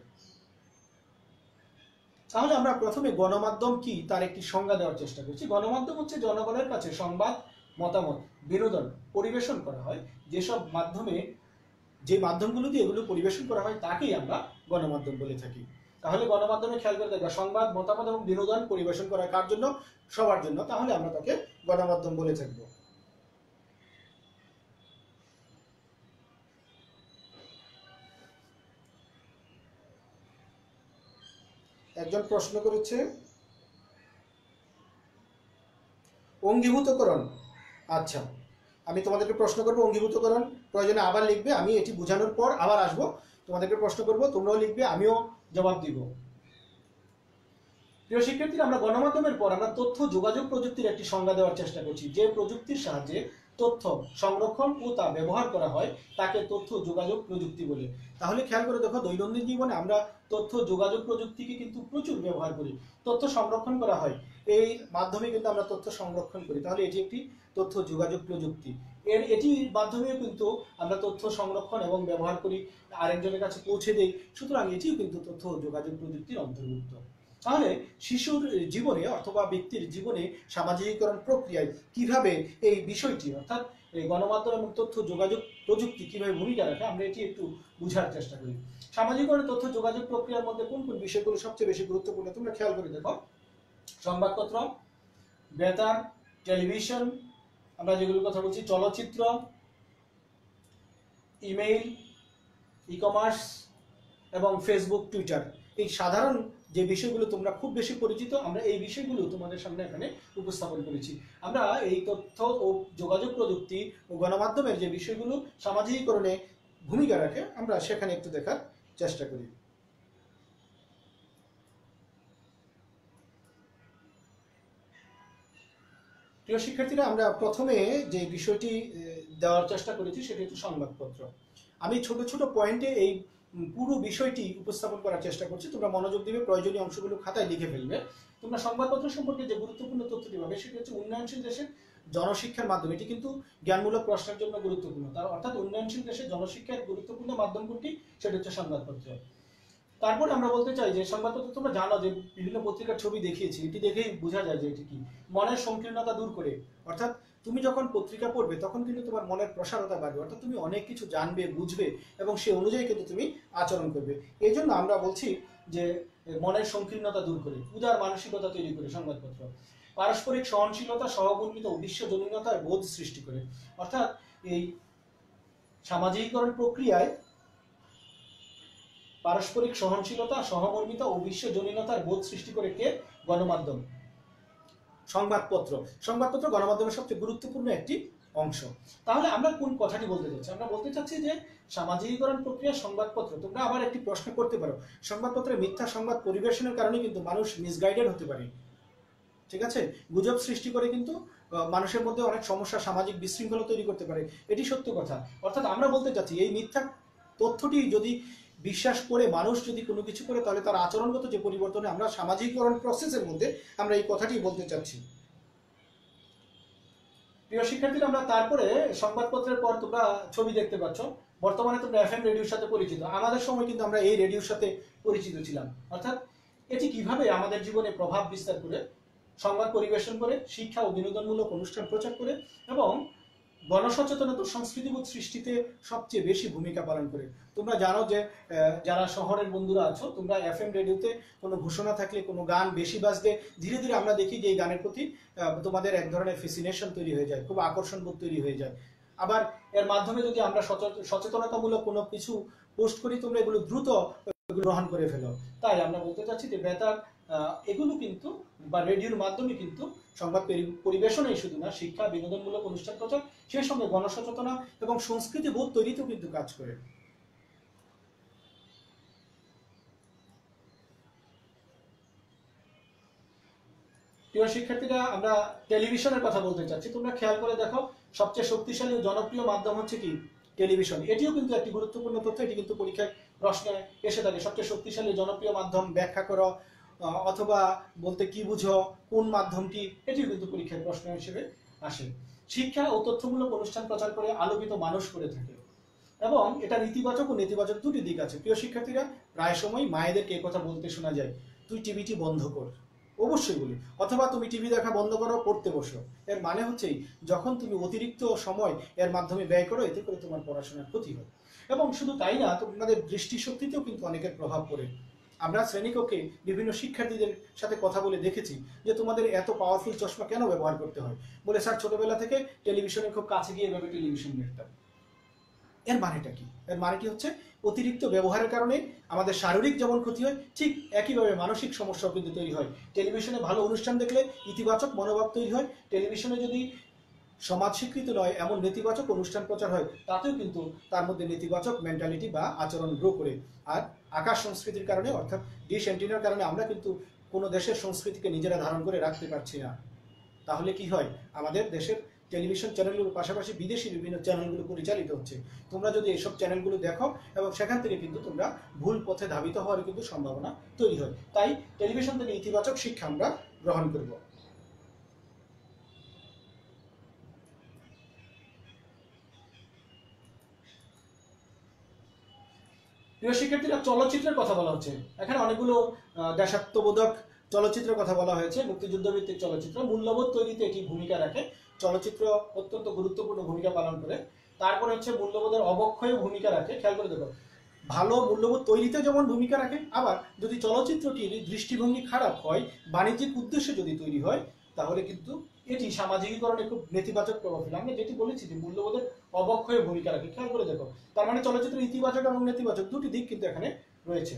তাহলে আমরা প্রথমে গণমাধ্যম কি তার একটি সংজ্ঞা দেওয়ার চেষ্টা করছি। গণমাধ্যম হচ্ছে জনগণের কাছে সংবাদ, মতামত, বিনোদন পরিবেশন করা হয়। যেসব মাধ্যমে, যে মাধ্যমগুলো দিয়ে এগুলো পরিবেশন করা হয়, তাকেই আমরা গণমাধ্যম বলে থাকি। তাহলে গণমাধ্যমে খেয়াল করে দেখবা সংবাদ, মতামত এবং বিনোদন পরিবেশন করা কার জন্য? সবার জন্য। তাহলে আমরা তাকে গণমাধ্যম বলে থাকবো। একজন প্রশ্ন করেছে অঙ্গীভূতকরণ। আচ্ছা, আমি তোমাদেরকে প্রশ্ন করবো অঙ্গীভূতকরণ, প্রয়োজনে আবার লিখবে, আমি এটি বোঝানোর পর আবার আসবো, তোমাদেরকে প্রশ্ন করবো, তোমরাও লিখবে, আমিও জবাব দিব। প্রিয় শিক্ষার্থীরা, আমরা গণমাধ্যমের পর আমরা তথ্য যোগাযোগ প্রযুক্তির একটি সংজ্ঞা দেওয়ার চেষ্টা করছি। যে প্রযুক্তির সাহায্যে তথ্য সংরক্ষণ ও তা ব্যবহার করা হয়, তাকে তথ্য যোগাযোগ প্রযুক্তি বলে। তাহলে খেয়াল করে দেখো, দৈনন্দিন জীবনে আমরা তথ্য যোগাযোগ প্রযুক্তিকে কিন্তু প্রচুর ব্যবহার করি। তথ্য সংরক্ষণ করা হয়, এই মাধ্যমে কিন্তু আমরা তথ্য সংরক্ষণ করি। তাহলে এটি একটি তথ্য যোগাযোগ প্রযুক্তি। এটির মাধ্যমেও কিন্তু আমরা তথ্য সংরক্ষণ এবং ব্যবহার করি, আরেকজনের কাছে পৌঁছে দেই। সুতরাং এটিও কিন্তু তথ্য ও যোগাযোগ প্রযুক্তির অন্তর্ভুক্ত। তাহলে শিশুর জীবনে অথবা ব্যক্তির জীবনে সামাজিকীকরণ প্রক্রিয়ায় কিভাবে এই বিষয়টি অর্থাৎ এই গণমাধ্যম এবং তথ্য যোগাযোগ প্রযুক্তি কিভাবে ভূমিকা রাখে আমরা এটি একটু বোঝার চেষ্টা করি। সামাজিকীকরণ তথ্য যোগাযোগ প্রক্রিয়ার মধ্যে কোন কোন বিষয়গুলো সবচেয়ে বেশি গুরুত্বপূর্ণ তোমরা খেয়াল করে দেখো। সংবাদপত্র, বেতার, টেলিভিশন, আমরা যেগুলোর কথা বলছি, চলচ্চিত্র, ইমেইল, ই কমার্স এবং ফেসবুক, টুইটার। এই সাধারণ যে বিষয়গুলো তোমরা খুব বেশি পরিচিত, আমরা এই বিষয়গুলো তোমাদের সামনে এখানে উপস্থাপন করেছি। আমরা এই তথ্য ও যোগাযোগ প্রযুক্তি ও গণমাধ্যমের যে বিষয়গুলো সামাজিকীকরণে ভূমিকা রাখে আমরা সেখানে একটু দেখার চেষ্টা করি। প্রিয় শিক্ষার্থীরা, আমরা প্রথমে যে বিষয়টি দেওয়ার চেষ্টা করেছি সেটি হচ্ছে সংবাদপত্র। আমি ছোট ছোট পয়েন্টে এই পুরো বিষয়টি উপস্থাপন করার চেষ্টা করছি, তোমরা মনোযোগ দিবে, প্রয়োজনীয় অংশগুলো খাতায় লিখে ফেলবে। তোমরা সংবাদপত্র সম্পর্কে যে গুরুত্বপূর্ণ তথ্যটি পাবে সেটি হচ্ছে উন্নয়নশীল দেশের জনশিক্ষার মাধ্যম। এটি কিন্তু জ্ঞানমূলক প্রশ্নের জন্য গুরুত্বপূর্ণ, তার অর্থাৎ উন্নয়নশীল দেশের জনশিক্ষার গুরুত্বপূর্ণ মাধ্যম কোনটি, সেটা হচ্ছে সংবাদপত্র। তারপর আমরা বলতে চাই যে সংবাদপত্র তোমরা জানো যে বিভিন্ন পত্রিকার ছবি দেখিয়েছি, এটি দেখেই বোঝা যায় যে এটি কি মনের সংকীর্ণতা দূর করে। অর্থাৎ তুমি যখন পত্রিকা পড়বে তখন কিন্তু তোমার মনের প্রসারতা বাড়বে, অর্থাৎ তুমি অনেক কিছু জানবে, বুঝবে এবং সে অনুযায়ী কিন্তু তুমি আচরণ করবে। এই জন্য আমরা বলছি যে মনের সংকীর্ণতা দূর করে, উদার মানসিকতা তৈরি করে সংবাদপত্র। পারস্পরিক সহনশীলতা, সহমর্মিতা ও বিশ্বজনীনতার বোধ সৃষ্টি করে। অর্থাৎ এই সামাজিকীকরণ প্রক্রিয়ায় পারস্পরিক সহনশীলতা, সহমর্মিতা ও বিশ্বজনীনতার বোধ সৃষ্টি করে কে? গণমাধ্যম, সংবাদপত্র। সংবাদপত্র গণমাধ্যমের সবচেয়ে গুরুত্বপূর্ণ একটি অংশ। তাহলে আমরা কোন কথাটি বলতে চাচ্ছি? আমরা বলতে চাচ্ছি যে সামাজিকীকরণ প্রক্রিয়া সংবাদপত্র। তোমরা আবার একটি প্রশ্ন করতে পারো, সংবাদপত্রে মিথ্যা সংবাদ পরিবেশনের কারণে কিন্তু মানুষ মিসগাইডেড হতে পারে, ঠিক আছে, গুজব সৃষ্টি করে কিন্তু মানুষের মধ্যে অনেক সমস্যা, সামাজিক বিশৃঙ্খলা তৈরি করতে পারে। এটি সত্য কথা। অর্থাৎ আমরা বলতে চাচ্ছি এই মিথ্যা তথ্যটি যদি বিশ্বাস করে মানুষ যদি কোনো কিছু করে তাহলে তার আচরণগত যে পরিবর্তনে আমরা সামাজিকীকরণ প্রসেসের মধ্যে আমরা এই কথাটি বলতে চাচ্ছি। প্রিয় শিক্ষার্থীরা, আমরা তারপরে সংবাদপত্রের পর তোমরা ছবি দেখতে পাচ্ছ। বর্তমানে তোমরা এফএম রেডিওর সাথে পরিচিত, আমাদের সময় কিন্তু আমরা এই রেডিওর সাথে পরিচিত ছিলাম। অর্থাৎ এটি কিভাবে আমাদের জীবনে প্রভাব বিস্তার করে, সংবাদ পরিবেশন করে, শিক্ষা ও বিনোদনমূলক অনুষ্ঠান প্রচার করে এবং গণসচেতনতা সংস্কৃতিবোধ সৃষ্টিতে সবচেয়ে বেশি ভূমিকা পালন করে। তোমরা জানো যে যারা শহরের বন্ধুরা আছো, তোমরা এফএম রেডিওতে কোনো ঘোষণা থাকলে, কোনো গান বেশি বাজলে ধীরে ধীরে আমরা দেখি যে এই গানের প্রতি তোমাদের এক ধরনের ফ্যাসিনেশন তৈরি হয়ে যায়, খুব আকর্ষণ বোধ তৈরি হয়ে যায়। আবার এর মাধ্যমে যদি আমরা সচেতনতামূলক কোনো কিছু পোস্ট করি, তোমরা এগুলো দ্রুত গ্রহণ করে ফেলো। তাই আমরা বলতে চাচ্ছি যে বেতার এগুলো কিন্তু বা রেডিওর মাধ্যমে কিন্তু সংবাদ পরিবেশনই শুধু না, শিক্ষা বিনোদনমূলক অনুষ্ঠান প্রচার, সেই সঙ্গে গণসচেতনা এবং সংস্কৃতি বোধ তৈরিতেও কিন্তু কাজ করে। প্রিয় শিক্ষার্থীরা, আমরা টেলিভিশনের কথা বলতে চাচ্ছি। তোমরা খেয়াল করে দেখো, সবচেয়ে শক্তিশালী ও জনপ্রিয় মাধ্যম হচ্ছে কি? টেলিভিশন। এটিও কিন্তু একটি গুরুত্বপূর্ণ তথ্য, এটি কিন্তু পরীক্ষায় প্রশ্নে এসে থাকে। সবচেয়ে শক্তিশালী জনপ্রিয় মাধ্যম ব্যাখ্যা করো, অথবা বলতে কি বুঝো, কোন মাধ্যমটি, এটিও কিন্তু পরীক্ষায় প্রশ্ন হিসেবে আসে। শিক্ষা ও তথ্যমূলক অনুষ্ঠান প্রচার করে আলোকিত মানুষ করে থাকে এবং এটা ইতিবাচক ও নেতিবাচক দুটি দিক আছে। প্রিয় শিক্ষার্থীরা, প্রায় সময় মায়েদেরকে এই কথা বলতে শোনা যায়, তুই টিভিটি বন্ধ কর, অবশ্যই বলি, অথবা তুমি টিভি দেখা বন্ধ করো, পড়তে বসো। এর মানে হচ্ছে যখন তুমি অতিরিক্ত সময় এর মাধ্যমে ব্যয় করো, এতে করে তোমার পড়াশোনার ক্ষতি হয়। এবং শুধু তাই না, তোমাদের দৃষ্টিশক্তিতেও কিন্তু অনেকের প্রভাব পড়ে। আমরা শ্রেণীকক্ষে বিভিন্ন শিক্ষার্থীদের সাথে কথা বলে দেখেছি যে তোমাদের এত পাওয়ারফুল চশমা কেন ব্যবহার করতে হয়? বলে স্যার ছোটবেলা থেকে টেলিভিশনের খুব কাছে গিয়ে এভাবে টেলিভিশন দেখতাম। এর মানেটা কি? এর মানেটি হচ্ছে অতিরিক্ত ব্যবহারের কারণে আমাদের শারীরিক যেমন ক্ষতি হয়, ঠিক একইভাবে মানসিক সমস্যাও কিন্তু তৈরি হয়। টেলিভিশনে ভালো অনুষ্ঠান দেখলে ইতিবাচক মনোভাব তৈরি হয়। টেলিভিশনে যদি সমাজ স্বীকৃত নয় এমন নেতিবাচক অনুষ্ঠান প্রচার হয়, তাতেও কিন্তু তার মধ্যে নেতিবাচক মেন্টালিটি বা আচরণ গ্রো করে। আর আকাশ সংস্কৃতির কারণে, অর্থাৎ ডিশ অ্যান্টিনার কারণে আমরা কিন্তু কোনো দেশের সংস্কৃতিকে নিজেরা ধারণ করে রাখতে পারছি না। তাহলে কি হয়? আমাদের দেশের টেলিভিশন চ্যানেলগুলোর পাশাপাশি বিদেশি বিভিন্ন চ্যানেলগুলো পরিচালিত হচ্ছে। তোমরা যদি এইসব চ্যানেলগুলো দেখো এবং সেখান থেকে কিন্তু তোমরা ভুল পথে ধাবিত হওয়ার কিন্তু সম্ভাবনা তৈরি হয়। তাই টেলিভিশন থেকে ইতিবাচক শিক্ষা আমরা গ্রহণ করব। প্রিয় শিক্ষার্থীরা, চলচ্চিত্রের কথা বলা হচ্ছে। এখানে অনেকগুলো দেশাত্মবোধক চলচ্চিত্রের কথা বলা হয়েছে। মুক্তিযুদ্ধ ভিত্তিক চলচ্চিত্র, মূল্যবোধ তৈরিতে এটি ভূমিকা রাখে। চলচ্চিত্র অত্যন্ত গুরুত্বপূর্ণ ভূমিকা পালন করে। তারপরে হচ্ছে মূল্যবোধের অবক্ষয় ভূমিকা রাখে। খেয়াল করে দেখো, ভালো মূল্যবোধ তৈরিতে যেমন ভূমিকা রাখে, আবার যদি চলচ্চিত্রটির দৃষ্টিভঙ্গি খারাপ হয়, বাণিজ্যিক উদ্দেশ্যে যদি তৈরি হয়, তাহলে কিন্তু এটি সামাজিকীকরণে খুব নেতিবাচক প্রভাব ফেলে। আমি যেটি বলেছি যে মূল্যবোধের অবক্ষয়ে ভূমিকা রাখে, খেয়াল করে দেখো। তার মানে চলচ্চিত্রের ইতিবাচক এবং নেতিবাচক দুটি দিক কিন্তু এখানে রয়েছে।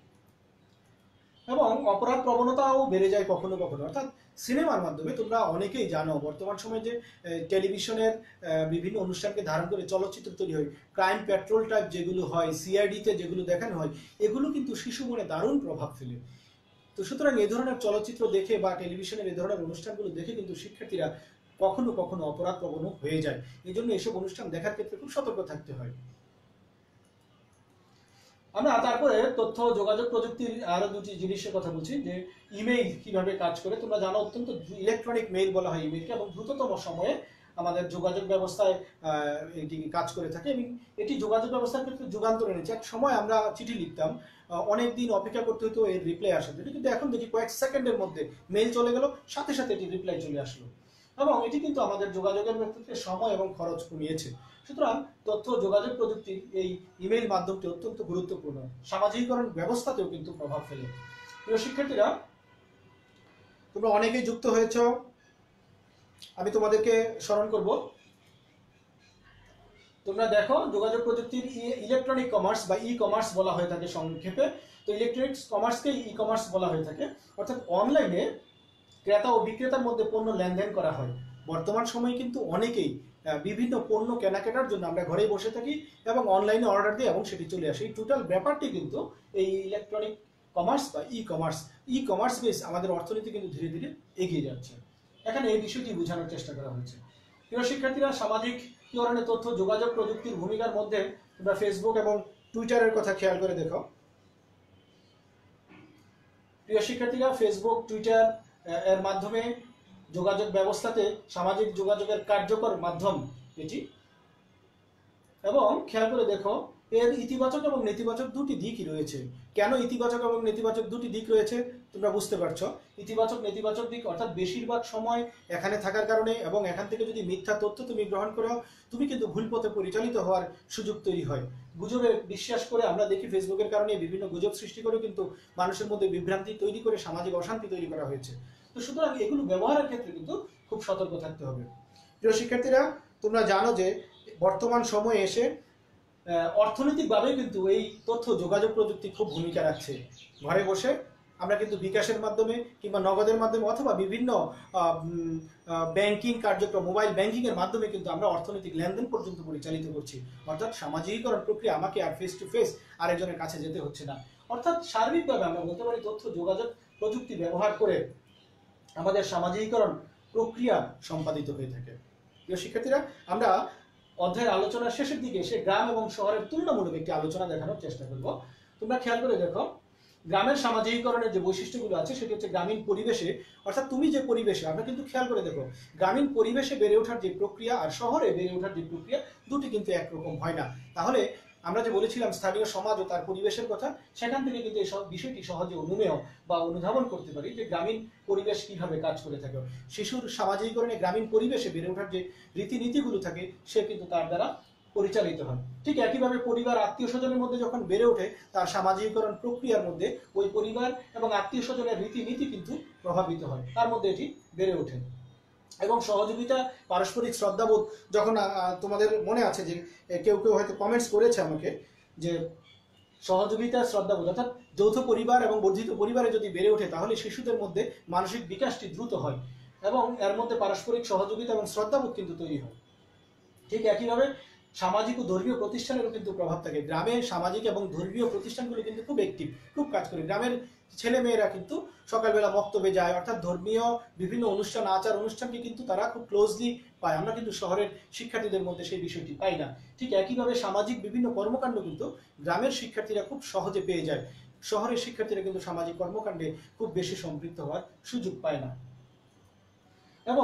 এবং অপরাধ প্রবণতাও বেড়ে যায় কখনো কখনো। অর্থাৎ সিনেমার মাধ্যমে তোমরা অনেকেই জানো বর্তমান সময়ে যে টেলিভিশনের বিভিন্ন অনুষ্ঠানকে ধারণ করে চলচ্চিত্র তৈরি হয়, ক্রাইম পেট্রোল টাইপ যেগুলো হয়, সিআইডিতে যেগুলো দেখানো হয়, এগুলো কিন্তু শিশু মনে দারুণ প্রভাব ফেলে। তো সুতরাং এই ধরনের চলচ্চিত্র দেখে বা টেলিভিশনের এই ধরনের অনুষ্ঠানগুলো দেখে কিন্তু শিক্ষার্থীরা কখনো কখনো অপরাধ প্রবণ হয়ে যায়। এই জন্য এসব অনুষ্ঠান দেখার ক্ষেত্রে খুব সতর্ক থাকতে হয়। আমরা তারপরে তথ্য যোগাযোগ প্রযুক্তির আরো দুটি জিনিসের কথা বলছি, যে ইমেইল কিভাবে কাজ করে। তোমরা জানো অত্যন্ত ইলেকট্রনিক মেইল বলা হয় ইমেইলকে, এবং দ্রুততম সময়ে আমাদের যোগাযোগ ব্যবস্থায় এটি কাজ করে থাকে, এবং এটি যোগাযোগ ব্যবস্থার ক্ষেত্রে যুগান্তর এনেছে। এক সময় আমরা চিঠি লিখতাম, অনেক দিন অপেক্ষা করতে হতো এর রিপ্লাই আসার জন্য, কিন্তু এখন দেখি কয়েক সেকেন্ডের মধ্যে মেইল চলে গেল, সাথে সাথে এটি রিপ্লাই চলে আসলো, এবং এটি কিন্তু আমাদের যোগাযোগের ক্ষেত্রে সময় এবং খরচ কমিয়েছে। সুতরাং তথ্য যোগাযোগ প্রযুক্তির এই ইমেইল মাধ্যমটি অত্যন্ত গুরুত্বপূর্ণ, সামাজিকীকরণ ব্যবস্থাতেও কিন্তু প্রভাব ফেলে। প্রিয় শিক্ষার্থীরা, তোমরা অনেকেই যুক্ত হয়েছ, আমি তোমাদেরকে স্মরণ করব। তোমরা দেখো, যোগাযোগ প্রযুক্তির ইলেকট্রনিক কমার্স বা ই কমার্স বলা হয়ে থাকে সংক্ষেপে। তো ইলেকট্রনিক কমার্সকে ই কমার্স বলা হয়ে থাকে, অর্থাৎ অনলাইনে ক্রেতা ও বিক্রেতার মধ্যে পণ্য লেনদেন করা হয়। বর্তমান সময়ে কিন্তু অনেকেই বিভিন্ন পণ্য কেনাকাটার জন্য আমরা ঘরেই বসে থাকি এবং অনলাইনে অর্ডার দিই এবং সেটি চলে আসে। এই টোটাল ব্যাপারটি কিন্তু এই ইলেকট্রনিক কমার্স বা ই কমার্স বেস আমাদের অর্থনীতি কিন্তু ধীরে ধীরে এগিয়ে যাচ্ছে। এখানে এই বিষয়টি বোঝানোর চেষ্টা করা হয়েছে। প্রিয় শিক্ষার্থীরা, সামাজিকীকরণে তথ্য যোগাযোগ প্রযুক্তির ভূমিকার মধ্যে তোমরা ফেসবুক এবং টুইটারের কথা খেয়াল করে দেখো। প্রিয় শিক্ষার্থীরা, ফেসবুক টুইটার এর মাধ্যমে যোগাযোগ ব্যবস্থাতে সামাজিক যোগাযোগের কার্যকর মাধ্যম এটি, এবং খেয়াল করে দেখো এর ইতিবাচক এবং নেতিবাচক দুটি দিকই রয়েছে। কেন ইতিবাচক এবং নেতিবাচক দুটি দিক রয়েছে তোমরা বুঝতে পারছো। ইতিবাচক নেতিবাচক দিক অর্থাৎ বেশিরভাগ সময় এখানে থাকার কারণে এবং এখান থেকে যদি মিথ্যা তথ্য তুমি গ্রহণ করো, তুমি কিন্তু ভুল পথে পরিচালিত হওয়ার সুযোগ তৈরি হয়। গুজবে বিশ্বাস করে আমরা দেখি ফেসবুকের কারণে বিভিন্ন গুজব সৃষ্টি করে কিন্তু মানুষের মধ্যে বিভ্রান্তি তৈরি করে সামাজিক অশান্তি তৈরি করা হয়েছে। তো সুতরাং এগুলো ব্যবহারের ক্ষেত্রে কিন্তু খুব সতর্ক থাকতে হবে। প্রিয় শিক্ষার্থীরা, তোমরা জানো যে বর্তমান সময়ে এসে অর্থনৈতিকভাবে কিন্তু এই তথ্য যোগাযোগ প্রযুক্তি খুব ভূমিকা রাখছে। ঘরে বসে আমরা কিন্তু বিকাশের মাধ্যমে কিংবা নগদের মাধ্যমে অথবা বিভিন্ন ব্যাংকিং কার্যক্রম, মোবাইল ব্যাংকিং এর মাধ্যমে কিন্তু আমরা অর্থনৈতিক লেনদেন পর্যন্ত পরিচালিত করছি। অর্থাৎ সামাজিকীকরণ প্রক্রিয়া আমাকে আর ফেস টু ফেস আরেকজনের কাছে যেতে হচ্ছে না। অর্থাৎ সার্বিকভাবে আমরা বলতে পারি তথ্য যোগাযোগ প্রযুক্তি ব্যবহার করে আমাদের সামাজিকীকরণ প্রক্রিয়া সম্পাদিত হয়ে থাকে। প্রিয় শিক্ষার্থীরা, আমরা অধ্যায়ের আলোচনার শেষের দিকে এসে গ্রাম এবং শহরের তুলনামূলক একটি আলোচনা দেখানোর চেষ্টা করব। তোমরা খেয়াল করে দেখো, গ্রামের সামাজিকীকরণের যে বৈশিষ্ট্যগুলো আছে সেটি হচ্ছে গ্রামীণ পরিবেশে, অর্থাৎ তুমি যে পরিবেশে, আমরা কিন্তু খেয়াল করে দেখো গ্রামীণ পরিবেশে বেড়ে ওঠার যে প্রক্রিয়া আর শহরে বেড়ে ওঠার যে প্রক্রিয়া দুটি কিন্তু একরকম হয় না। তাহলে আমরা যে বলেছিলাম স্থানীয় সমাজ ও তার পরিবেশের কথা, সেখান থেকে কিন্তু এই বিষয়টি সহজে অনুমেয় বা অনুধাবন করতে পারি যে গ্রামীণ পরিবেশ কিভাবে কাজ করে থাকে। শিশুর সামাজিকীকরণে গ্রামীণ পরিবেশে বেড়ে ওঠার যে রীতিনীতিগুলো থাকে সে কিন্তু তার দ্বারা পরিচালিত হয়। ঠিক একইভাবে পরিবার আত্মীয় স্বজনের মধ্যে যখন বেড়ে ওঠে, তার সামাজিকীকরণ প্রক্রিয়ার মধ্যে ওই পরিবার এবং আত্মীয় স্বজনের রীতিনীতি কিন্তু প্রভাবিত হয়, তার মধ্যে এটি বেড়ে ওঠে। এবং সহযোগিতা, পারস্পরিক শ্রদ্ধাবোধ, যখন তোমাদের মনে আছে যে কেউ কেউ হয়তো কমেন্টস করেছে আমাকে যে সহযোগিতা শ্রদ্ধাবোধ অর্থাৎ যৌথ পরিবার এবং বর্ধিত পরিবারে যদি বেড়ে ওঠে তাহলে শিশুদের মধ্যে মানসিক বিকাশটি দ্রুত হয় এবং এর মধ্যে পারস্পরিক সহযোগিতা এবং শ্রদ্ধাবোধ কিন্তু তৈরি হয়। ঠিক একইভাবে সামাজিক ও ধর্মীয় প্রতিষ্ঠানেরও কিন্তু প্রভাব থাকে। গ্রামে সামাজিক এবং ধর্মীয় প্রতিষ্ঠানগুলো কিন্তু খুব অ্যাক্টিভ, খুব কাজ করে। গ্রামের ছেলে মেয়েরা কিন্তু সকালবেলা মক্তবে যায়, অর্থাৎ ধর্মীয় বিভিন্ন অনুষ্ঠান, আচার অনুষ্ঠানকে কিন্তু তারা খুব ক্লোজলি পায়। আমরা কিন্তু শহরের শিক্ষার্থীদের মধ্যে সেই বিষয়টি পাই না। ঠিক একইভাবে সামাজিক বিভিন্ন কর্মকাণ্ড কিন্তু গ্রামের শিক্ষার্থীরা খুব সহজে পেয়ে যায়। শহরের শিক্ষার্থীরা কিন্তু সামাজিক কর্মকাণ্ডে খুব বেশি সম্পৃক্ত হওয়ার সুযোগ পায় না। এবং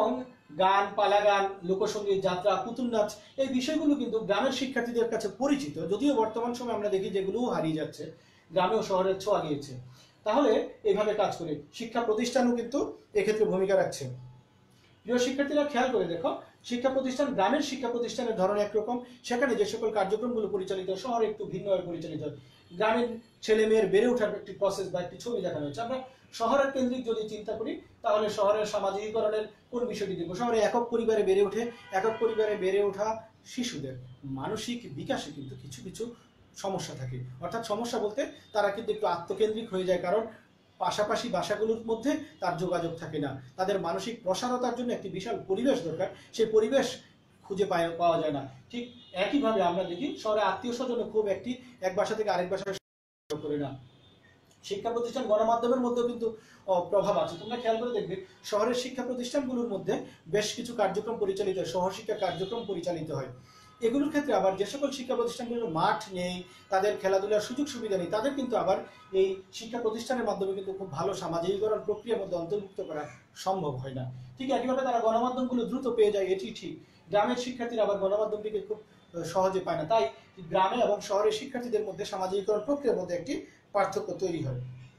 গান, পালা গান, লোকসঙ্গীত, যাত্রা, পুতুল নাচ, এই বিষয়গুলো কিন্তু গ্রামের শিক্ষার্থীদের কাছে পরিচিত, যদিও বর্তমান সময়ে আমরা দেখি যেগুলোও হারিয়ে যাচ্ছে, গ্রামে ও শহরের ছোঁয়া গিয়েছে। তাহলে এইভাবে কাজ করে শিক্ষা প্রতিষ্ঠানও কিন্তু এক্ষেত্রে ভূমিকা রাখছে। প্রিয় শিক্ষার্থীরা, খেয়াল করে দেখো, শিক্ষা প্রতিষ্ঠান, গ্রামের শিক্ষা প্রতিষ্ঠানের ধরন একরকম, সেখানে যে সকল কার্যক্রমগুলো পরিচালিত হয় শহরে একটু ভিন্নভাবে পরিচালিত হয়। গ্রামের ছেলে মেয়ের বেড়ে ওঠার একটি প্রসেস বা একটি ছবি দেখানো হচ্ছে। আমরা শহরের কেন্দ্রিক যদি চিন্তা করি তাহলে শহরের সামাজিকীকরণের কোন বিষয়টি দেখবো? শহরে একক পরিবারে বেড়ে ওঠে, একক পরিবারে বেড়ে ওঠা শিশুদের মানসিক বিকাশে কিন্তু কিছু কিছু সমস্যা থাকে। অর্থাৎ সমস্যা বলতে তারা কিন্তু একটু আত্মকেন্দ্রিক হয়ে যায়, কারণ পাশাপাশি বাসাগুলোর মধ্যে তার যোগাযোগ থাকে না। তাদের মানসিক প্রসারতার জন্য একটি বিশাল পরিবেশ দরকার, সেই পরিবেশ খুঁজে পাওয়া যায় না। ঠিক একইভাবে আমরা দেখি শহরে আত্মীয় স্বজনও খুব একটি এক বাসা থেকে আরেক বাসায় করে না। শিক্ষা প্রতিষ্ঠান, গণমাধ্যমের মধ্যেও কিন্তু প্রভাব আছে। তোমরা খেয়াল করে দেখবে শহরের শিক্ষা প্রতিষ্ঠানগুলোর মধ্যে বেশ কিছু কার্যক্রম পরিচালিত হয়, সহশিক্ষা কার্যক্রম পরিচালিত হয়। এগুলোর ক্ষেত্রে আবার যে সকল শিক্ষা প্রতিষ্ঠানগুলোর মাঠ নেই, তাদের খেলাধুলার সুযোগ সুবিধা নেই, তাদের কিন্তু আবার এই শিক্ষা প্রতিষ্ঠানের মাধ্যমে কিন্তু খুব ভালো সামাজিকীকরণ প্রক্রিয়ার মধ্যে অন্তর্ভুক্ত করা সম্ভব হয় না। ঠিক একইভাবে তারা গণমাধ্যমগুলো দ্রুত পেয়ে যায়, এটি ঠিক। গ্রামের শিক্ষার্থীরা আবার গণমাধ্যমটিকে খুব সহজে পায় না। তাই গ্রামে এবং শহরের শিক্ষার্থীদের মধ্যে সামাজিকীকরণ প্রক্রিয়ার মধ্যে একটি পার্থক্য তৈরি হয়।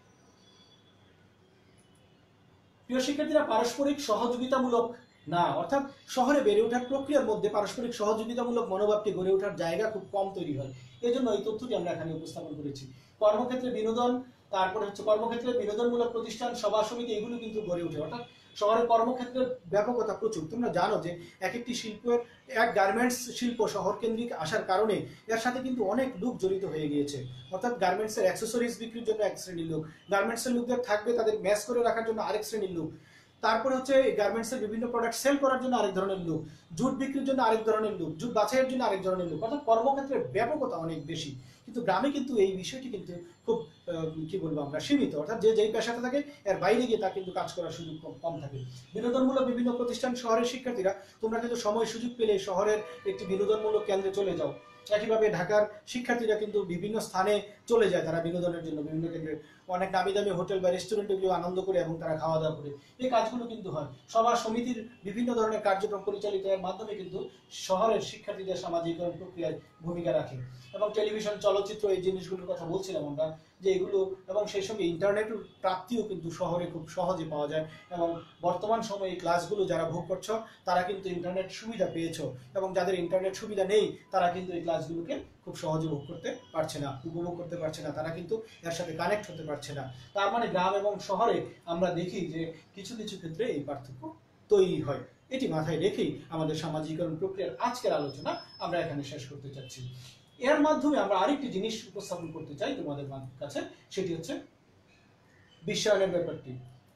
প্রিয় শিক্ষার্থীরা, পারস্পরিক সহযোগিতামূলক না, অর্থাৎ শহরে বেড়ে ওঠার প্রক্রিয়ার মধ্যে পারস্পরিক সহযোগিতামূলক মনোভাবটি গড়ে ওঠার জায়গা খুব কম তৈরি হয়। এজন্য এই তথ্যটি আমরা এখানে উপস্থাপন করেছি। কর্মক্ষেত্রে বিনোদন, তারপরে হচ্ছে কর্মক্ষেত্রে বিনোদনমূলক প্রতিষ্ঠান, সভা সমিতি, এগুলো কিন্তু গড়ে ওঠে। অর্থাৎ শহরের কর্মক্ষেত্রের ব্যাপকতা প্রচুর। তোমরা জানো যে এক একটি শিল্পের, এক গার্মেন্টস শিল্প শহর কেন্দ্রিক আসার কারণে এর সাথে কিন্তু অনেক লোক জড়িত হয়ে গিয়েছে। অর্থাৎ গার্মেন্টসের অ্যাক্সেসরিজ বিক্রির জন্য এক শ্রেণীর লোক, গার্মেন্টসের লোকদের থাকবে তাদের ম্যাচ করে রাখার জন্য আরেক শ্রেণীর লোক, তারপরে হচ্ছে গার্মেন্টসের বিভিন্ন প্রোডাক্ট সেল করার জন্য আরেক ধরনের লোক, জুট বিক্রির জন্য আরেক ধরনের লোক, জুট বাছাইয়ের জন্য আরেক ধরনের লোক। অর্থাৎ কর্মক্ষেত্রের ব্যাপকতা অনেক বেশি। কিন্তু গ্রামে কিন্তু এই বিষয়টি কিন্তু খুব কি বলবো আমরা, সীমিত। অর্থাৎ যে যেই পেশাতে থাকে এর বাইরে গিয়ে তার কিন্তু কাজ করার সুযোগ কম থাকে। বিনোদনমূলক বিভিন্ন প্রতিষ্ঠান, শহরের শিক্ষার্থীরা তোমরা কিন্তু সময় সুযোগ পেলে শহরের একটি বিনোদনমূলক কেন্দ্রে চলে যাও। একইভাবে ঢাকার শিক্ষার্থীরা কিন্তু বিভিন্ন স্থানে চলে যায় তারা বিনোদনের জন্য, বিভিন্ন কেন্দ্রে অনেক নামি দামি হোটেল বা রেস্টুরেন্টে গিয়ে আনন্দ করে এবং তারা খাওয়া দাওয়া করে। এই কাজগুলো কিন্তু হয়। সভা সমিতির বিভিন্ন ধরনের কার্যক্রম পরিচালিত এর মাধ্যমে কিন্তু শহরের শিক্ষার্থীদের সামাজিকীকরণ প্রক্রিয়ায় ভূমিকা রাখে। এবং টেলিভিশন, চলচ্চিত্র, এই জিনিসগুলোর কথা বলছিলাম আমরা, যে এগুলো, এবং সেই সঙ্গে ইন্টারনেটের প্রাপ্তিও কিন্তু শহরে খুব সহজে পাওয়া যায়। এবং বর্তমান সময়ে এই ক্লাসগুলো যারা ভোগ করছো তারা কিন্তু ইন্টারনেট সুবিধা পেয়েছো, এবং যাদের ইন্টারনেট সুবিধা নেই তারা কিন্তু এই ক্লাসগুলোকে খুব সহজে ভোগ করতে পারছে না, উপভোগ করতে পারছে না, তারা কিন্তু এর সাথে কানেক্ট হতে পারছে না। তার মানে গ্রাম এবং শহরে আমরা দেখি যে কিছু কিছু ক্ষেত্রে এই পার্থক্য তৈরি হয়। এটি মাথায় রেখেই আমাদের সামাজিকীকরণ প্রক্রিয়ার আজকের আলোচনা আমরা এখানে শেষ করতে চাচ্ছি। এর মাধ্যমে আমরা আরেকটি জিনিস উপস্থাপন করতে চাই তোমাদের কাছে, সেটি হচ্ছে বিশ্বায়নের ব্যাপারটি।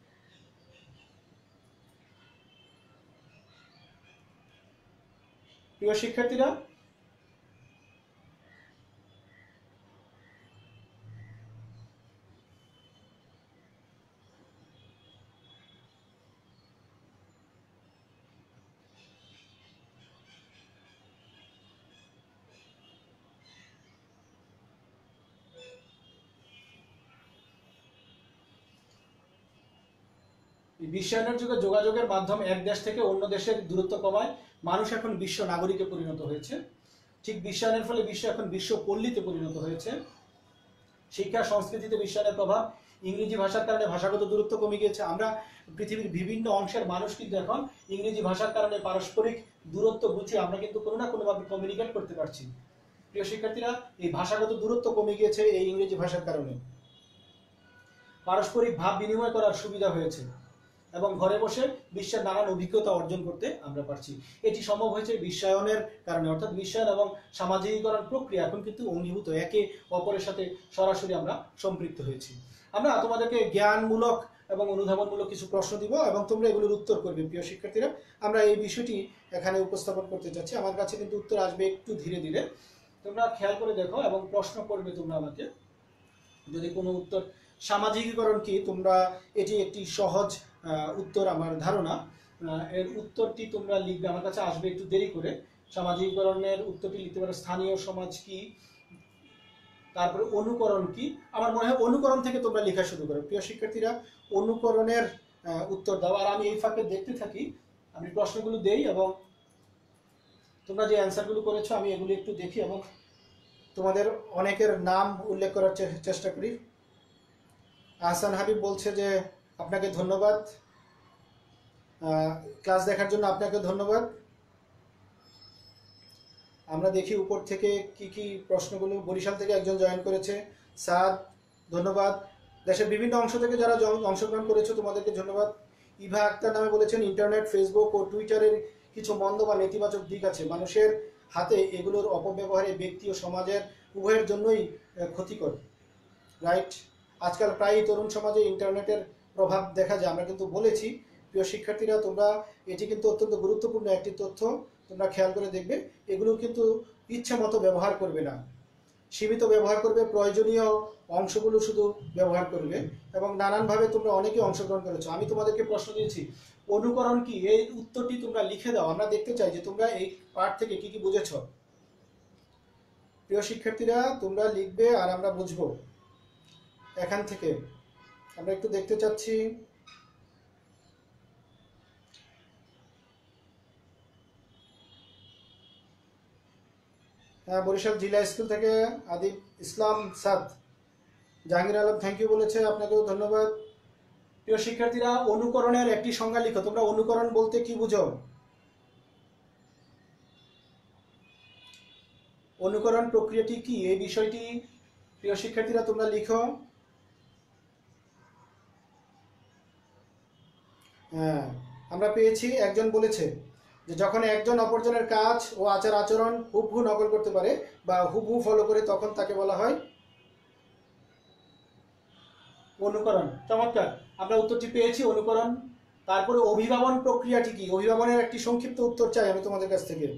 প্রিয় শিক্ষার্থীরা, বিশ্বায়নের যুগে যোগাযোগের মাধ্যম এক দেশ থেকে অন্য দেশের দূরত্ব কমায়, মানুষ এখন বিশ্ব নাগরিকে পরিণত হয়েছে। ঠিক বিশ্বায়নের ফলে বিশ্ব এখন বিশ্ব পল্লীতে পরিণত হয়েছে। শিক্ষা সংস্কৃতিতে বিশ্বায়নের প্রভাব, ইংরেজি ভাষার কারণে ভাষাগত দূরত্ব কমে গিয়েছে। আমরা পৃথিবীর বিভিন্ন অংশের মানুষ কিন্তু এখন ইংরেজি ভাষার কারণে পারস্পরিক দূরত্ব বুঝে আমরা কিন্তু কোনো না কোনোভাবে কমিউনিকেট করতে পারছি। প্রিয় শিক্ষার্থীরা, এই ভাষাগত দূরত্ব কমে গিয়েছে এই ইংরেজি ভাষার কারণে। পারস্পরিক ভাব বিনিময় করার সুবিধা হয়েছে এবং ঘরে বসে বিশ্বের নানান অভিজ্ঞতা অর্জন করতে আমরা পারছি। এটি সম্ভব হয়েছে বিশ্বায়নের কারণে। অর্থাৎ বিশ্বায়ন এবং সামাজিকীকরণ প্রক্রিয়া এখন কিন্তু অঙ্গীভূত, একে অপরের সাথে সরাসরি আমরা সম্পৃক্ত হয়েছি। আমরা তোমাদেরকে জ্ঞানমূলক এবং অনুধাবনমূলক কিছু প্রশ্ন দিব এবং তোমরা এগুলোর উত্তর করবে। প্রিয় শিক্ষার্থীরা, আমরা এই বিষয়টি এখানে উপস্থাপন করতে চাচ্ছি। আমার কাছে কিন্তু উত্তর আসবে একটু ধীরে ধীরে, তোমরা খেয়াল করে দেখো এবং প্রশ্ন করবে তোমরা আমাকে। যদি কোনো উত্তর, সামাজিকীকরণ কি, তোমরা এটি একটি সহজ উত্তর আমার ধারণা, এর উত্তরটি তোমরা লিখবে, আমার কাছে আসবে একটু দেরি করে। সামাজিকীকরণের উত্তরটি লিখতে পারো স্থানীয় সমাজ কি, তারপরে অনুকরণ কি। আমার মনে হয় অনুকরণ থেকে তোমরা লেখা শুরু করো। প্রিয় শিক্ষার্থীরা, অনুকরণের উত্তর দাও। আর আমি এই ফাঁকে দেখতে থাকি আমি প্রশ্নগুলো দেই এবং তোমরা যে অ্যান্সারগুলো করেছো আমি এগুলো একটু দেখি এবং তোমাদের অনেকের নাম উল্লেখ করার চেষ্টা করি। আহসান হাবিব বলছে যে আপনাকে ধন্যবাদ, ক্লাস দেখার জন্য আপনাকে ধন্যবাদ। আমরা দেখি উপর থেকে কি কি প্রশ্নগুলো। বরিশাল থেকে একজন জয়েন করেছে, সাদ, ধন্যবাদ। দেশের বিভিন্ন অংশ থেকে যারা অংশগ্রহণ করেছে তোমাদেরকে ধন্যবাদ। ইভা আক্তার নামে বলেছেন, ইন্টারনেট, ফেসবুক ও টুইটারের কিছু মন্দ বা নেতিবাচক দিক আছে, মানুষের হাতে এগুলোর অপব্যবহারে ব্যক্তি ও সমাজের উভয়ের জন্যই ক্ষতিকর। রাইট, আজকাল প্রায়ই তরুণ সমাজে ইন্টারনেটের প্রভাব দেখা যায়। আমরা কিন্তু বলেছি প্রিয় শিক্ষার্থীরা, তোমরা এটি কিন্তু অত্যন্ত গুরুত্বপূর্ণ একটি তথ্য, তোমরা খেয়াল করে দেখবে। এগুলো কিন্তু ইচ্ছে মতো ব্যবহার করবে না, সীমিত ব্যবহার করবে, প্রয়োজনীয় অংশগুলো শুধু ব্যবহার করবে। এবং নানানভাবে তোমরা অনেকে অংশগ্রহণ করেছো। আমি তোমাদেরকে প্রশ্ন দিয়েছি অনুকরণ কি, এই উত্তরটি তোমরা লিখে দাও। আমরা দেখতে চাই যে তোমরা এই পাঠ থেকে কি কি বুঝেছ। প্রিয় শিক্ষার্থীরা তোমরা লিখবে আর আমরা বুঝবো। এখান থেকে আমরা একটু দেখতে চাচ্ছি। হ্যাঁ, বরিশাল জেলা স্কুল থেকে আদিব ইসলাম সাদ, জাহাঙ্গীর আলম থ্যাংক ইউ বলেছে, আপনাকেও ধন্যবাদ। প্রিয় শিক্ষার্থীরা অনুকরণের একটি সংজ্ঞা লিখো। তোমরা অনুকরণ বলতে কি বুঝো? অনুকরণ প্রক্রিয়াটি কি, এই বিষয়টি প্রিয় শিক্ষার্থীরা তোমরা লিখো। হ্যাঁ, আমরা পেয়েছি, একজন বলেছে যে যখন একজন অপরজনের কাজ ও আচার আচরণ হুবহু নকল করতে পারে বা হুবহু ফলো করে তখন তাকে বলা হয় অনুকরণ। চমৎকার, আমরা উত্তরটি পেয়েছি, অনুকরণ। তারপরে অভিভাবন প্রক্রিয়াটি কি? অভিভাবনের একটি সংক্ষিপ্ত উত্তর চাই আমি তোমাদের কাছ থেকে।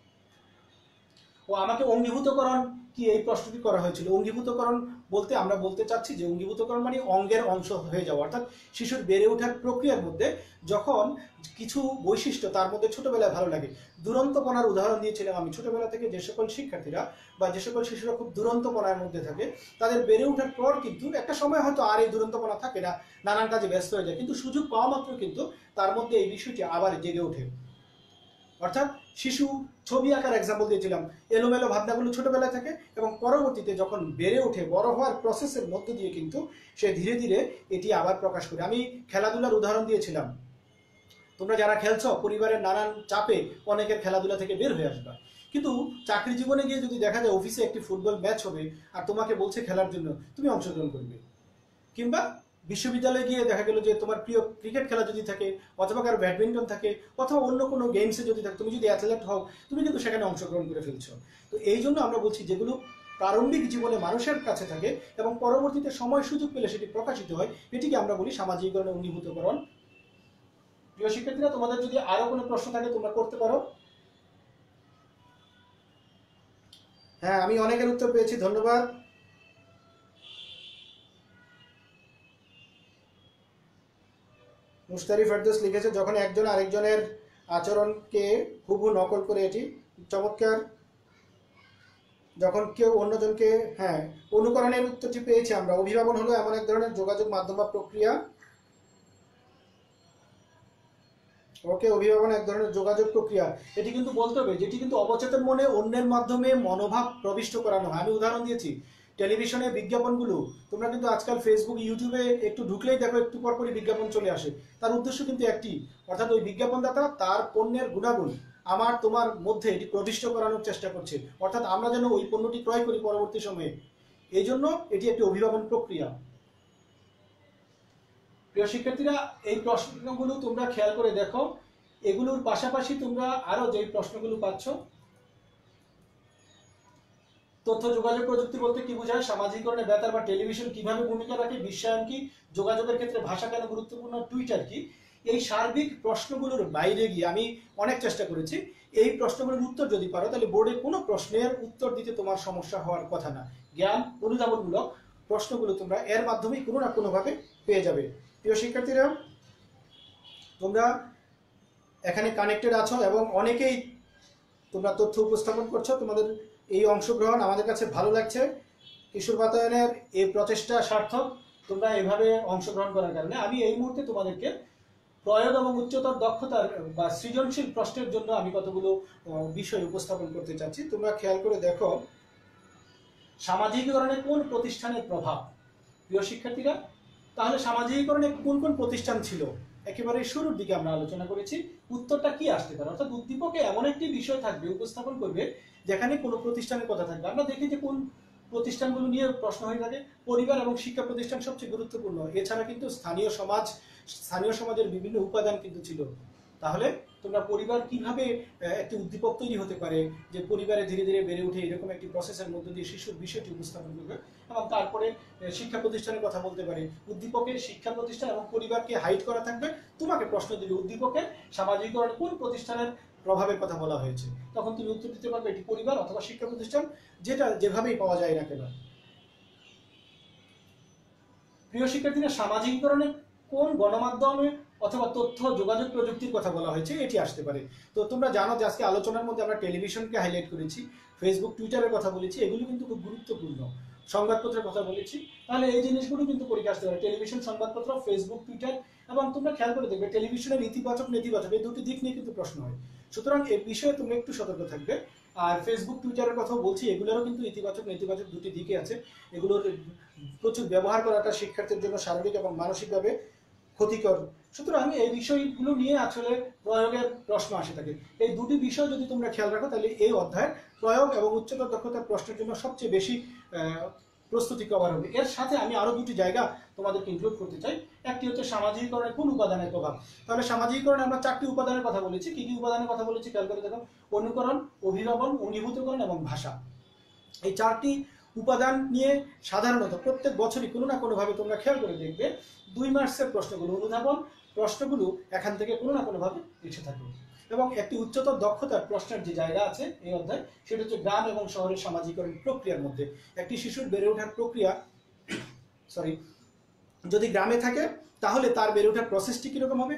ও আমাকে অঙ্গীভূতকরণ কি, এই প্রশ্নটি করা হয়েছিল। অঙ্গীভূতকরণ বলতে আমরা বলতে চাচ্ছি যে অঙ্গীভূতকরণ মানে অঙ্গের অংশ হয়ে যাওয়া, অর্থাৎ শিশুর বেড়ে ওঠার প্রক্রিয়ার মধ্যে যখন কিছু বৈশিষ্ট্য তার মধ্যে ছোটবেলায় ভালো লাগে। দুরন্তপনার উদাহরণ দিয়েছিলাম আমি। ছোটবেলা থেকে যে সকল শিক্ষার্থীরা বা যে সকল শিশুরা খুব দুরন্তপনার মধ্যে থাকে, তাদের বেড়ে ওঠার পর কিন্তু একটা সময় হয়তো আর এই দুরন্তপনা থাকে না, নানান কাজে ব্যস্ত হয়ে যায়, কিন্তু সুযোগ পাওয়া মাত্র কিন্তু তার মধ্যে এই বিষয়টি আবার জেগে ওঠে। অর্থাৎ শিশু, ছবি আঁকার এক্সাম্পল দিয়েছিলাম, এলোমেলো ভাবনাগুলো ছোটবেলায় থাকে এবং পরবর্তীতে যখন বেড়ে ওঠে বড় হওয়ার প্রসেসের মধ্য দিয়ে কিন্তু সে ধীরে ধীরে এটি আবার প্রকাশ করে। আমি খেলাধুলার উদাহরণ দিয়েছিলাম। তোমরা যারা খেলছো, পরিবারের নানান চাপে অনেকের খেলাধুলা থেকে বের হয়ে আসবা, কিন্তু চাকরি জীবনে গিয়ে যদি দেখা যায় অফিসে একটি ফুটবল ম্যাচ হবে আর তোমাকে বলছে খেলার জন্য, তুমি অংশগ্রহণ করবে। কিংবা বিশ্ববিদ্যালয়ে গিয়ে দেখা গেল যে তোমার প্রিয় ক্রিকেট খেলা যদি থাকে, অথবা কারো ব্যাডমিন্টন থাকে, অথবা অন্য কোনো গেমসে যদি থাকে, তুমি যদি অ্যাথলেট হও, তুমি কিন্তু সেখানে অংশগ্রহণ করে ফেলছো। তো এই জন্য আমরা বলছি যেগুলো প্রারম্ভিক জীবনে মানুষের কাছে থাকে এবং পরবর্তীতে সময় সুযোগ পেলে সেটি প্রকাশিত হয়, এটিকে আমরা বলি সামাজিকীকরণ, অঙ্গীভূতকরণ। প্রিয় শিক্ষার্থীরা তোমাদের যদি আরো কোনো প্রশ্ন থাকে তোমরা করতে পারো। হ্যাঁ, আমি অনেকের উত্তর পেয়েছি, ধন্যবাদ। মুশতারি ফেরদৌস লিখেছে যখন একজন আরেকজনের আচরণকে হুবহু নকল করে, এটি চমৎকার। যখন কেউ অন্যজনকে, হ্যাঁ, অনুকরণের উত্তরটি পেয়েছি আমরা। অভিভাবন হলো এমন এক ধরনের যোগাযোগ মাধ্যম বা প্রক্রিয়া। ওকে, অভিভাবন এক ধরনের যোগাযোগ প্রক্রিয়া, এটি কিন্তু বলতে হবে যেটি কিন্তু অবচেতন মনে অন্যের মাধ্যমে মনোভাব প্রবিষ্ট করানো হয়। আমি উদাহরণ দিয়েছি টেলিভিশনে বিজ্ঞাপনগুলো, তোমরা কিন্তু আজকাল ফেসবুক, ইউটিউবে একটু ঢুকলেই দেখো একটু পরপরই বিজ্ঞাপন চলে আসে। তার উদ্দেশ্য কিন্তু একটি, অর্থাৎ ওই বিজ্ঞাপনদাতা তার পণ্যের গুণাগুণ আমার তোমার মধ্যে এটি প্রবিষ্ট করানোর চেষ্টা করছে, অর্থাৎ আমরা যেন ওই পণ্যটি ক্রয় করি পরবর্তী সময়ে। এই জন্য এটি একটি অভিভাবন প্রক্রিয়া। প্রিয় শিক্ষার্থীরা এই প্রশ্নগুলো তোমরা খেয়াল করে দেখো। এগুলোর পাশাপাশি তোমরা আরো যে প্রশ্নগুলো পাচ্ছ, তথ্য যোগাযোগ প্রযুক্তি বলতে কি বোঝায়, সামাজিকরণে বেতার বা টেলিভিশন কিভাবে ভূমিকা রাখে, বিশ্বায়ন কি, যোগাযোগের ক্ষেত্রে ভাষা কেন গুরুত্বপূর্ণ, টুইটার কি। এই সার্বিক প্রশ্নগুলোর বাইরে গিয়ে আমি অনেক চেষ্টা করেছি। এই প্রশ্নগুলোর উত্তর যদি পারো তাহলে বোর্ডে কোনো প্রশ্নের উত্তর দিতে তোমার সমস্যা হওয়ার কথা না। জ্ঞান অনুধাবনমূলক প্রশ্নগুলো তোমরা এর মাধ্যমেই কোনো না কোনোভাবে পেয়ে যাবে। প্রিয় শিক্ষার্থীরা তোমরা এখানে কানেক্টেড আছো এবং অনেকেই তোমরা তথ্য উপস্থাপন করছো। তোমাদের এই অংশগ্রহণ আমাদের কাছে ভালো লাগছে। কিশোর বাতায়নের এই প্রচেষ্টা সার্থক তোমরা এভাবে অংশগ্রহণ করার কারণে। আমি এই মুহূর্তে তোমাদেরকে প্রয়োগ এবং উচ্চতর দক্ষতার বা সৃজনশীল প্রশ্নের জন্য আমি কতগুলো বিষয় উপস্থাপন করতে চাচ্ছি। তোমরা খেয়াল করে দেখো, সামাজিকীকরণে কোন প্রতিষ্ঠানের প্রভাব। প্রিয় শিক্ষার্থীরা, তাহলে সামাজিকীকরণে কোন কোন প্রতিষ্ঠান ছিল একেবারে শুরুর দিকে আমরা আলোচনা করেছি। উত্তরটা কি আসতে পারে, অর্থাৎ উদ্দীপকে এমন একটি বিষয় থাকবে, উপস্থাপন করবে যেখানে কোনো প্রতিষ্ঠানের কথা থাকবে। আমরা দেখি যে কোন প্রতিষ্ঠানগুলো নিয়ে প্রশ্ন হয়ে থাকে। পরিবার এবং শিক্ষা প্রতিষ্ঠান সবচেয়ে গুরুত্বপূর্ণ। এছাড়া কিন্তু স্থানীয় সমাজের বিভিন্ন উপাদান কিন্তু ছিল। তাহলে তোমরা পরিবার কিভাবে একটি উদ্দীপক তৈরি হতে পারে, যে পরিবারে ধীরে ধীরে বেড়ে উঠে এরকম একটি প্রসেসের মধ্য দিয়ে শিশুর বিষয়টি উপস্থাপন করবে। এবং তারপরে শিক্ষা প্রতিষ্ঠানের কথা বলতে পারে। উদ্দীপকের শিক্ষা প্রতিষ্ঠান এবং পরিবারকে হাইড করা থাকবে। তোমাকে প্রশ্ন দিবে উদ্দীপকের সামাজিকীকরণে কোন প্রতিষ্ঠানের প্রভাবের কথা বলা হয়েছে, তখন তুমি উত্তর দিতে পারবে এটি পরিবার অথবা শিক্ষা প্রতিষ্ঠান, যেটা যেভাবেই পাওয়া যায় না কেন। প্রিয় শিক্ষার্থীরা, সামাজিকীকরণে কোন গণমাধ্যমে অথবা তথ্য যোগাযোগ প্রযুক্তির কথা বলা হয়েছে, এটি আসতে পারে। তো তোমরা জানো যে আজকে আলোচনার মধ্যে আমরা টেলিভিশনকে হাইলাইট করেছি, ফেসবুক টুইটারের কথা বলেছি, এগুলো কিন্তু খুব গুরুত্বপূর্ণ। সংবাদপত্রের কথা বলেছি, তাহলে এই জিনিসগুলো কিন্তু পরীক্ষা আসতে পারে। টেলিভিশন, সংবাদপত্র, ফেসবুক, টুইটার। এবং তোমরা খেয়াল করে দেখবে টেলিভিশনের ইতিবাচক নেতিবাচক এই দুটি দিক নিয়ে কিন্তু প্রশ্ন হয়। সুতরাং এই বিষয়ে তুমি একটু সতর্ক থাকবে। আর ফেসবুক টুইটারের কথাও বলছি, এগুলোরও কিন্তু ইতিবাচক নেতিবাচক দুটি দিকে আছে। এগুলোর প্রচুর ব্যবহার করাটা শিক্ষার্থীর জন্য শারীরিক এবং মানসিকভাবে ক্ষতিকর। সুতরাং এই বিষয়গুলো নিয়ে আসলে প্রয়োগের প্রশ্ন আসে থাকে। এই দুটি বিষয় যদি তোমরা খেয়াল রাখো, তাহলে এই অধ্যায়ের প্রয়োগ এবং উচ্চতর দক্ষতার প্রশ্নের জন্য সবচেয়ে বেশি প্রস্তুতি কভার হবে। এর সাথে আমি আরো দুটি জায়গা তোমাদেরকে ইনক্লুড করতে চাই। একটি হচ্ছে সামাজিকীকরণের কোন উপাদানের প্রভাব। তাহলে সামাজিকীকরণে আমরা চারটি উপাদানের কথা বলেছি। কি কি উপাদানের কথা বলেছি খেয়াল করে দেখো। অনুকরণ, অভিভাবন, অভিভূতকরণ এবং ভাষা। এই চারটি উপাদান নিয়ে সাধারণত প্রত্যেক বছরই কোনো না কোনোভাবে তোমরা খেয়াল করে দেখবে 2 মার্কসের প্রশ্নগুলো, অনুধাবন প্রশ্নগুলো এখান থেকে কোনো না কোনোভাবে এসে থাকে। এবং একটি উচ্চতর দক্ষতার প্রশ্নের যে জায়গা আছে এই অধ্যায়, সেটা হচ্ছে গ্রাম এবং শহরের সামাজিকীকরণ প্রক্রিয়ার মধ্যে। একটি শিশুর বেড়ে ওঠার প্রক্রিয়া যদি গ্রামে থাকে তাহলে তার বেড়ে ওঠার প্রসেসটি কীরকম হবে,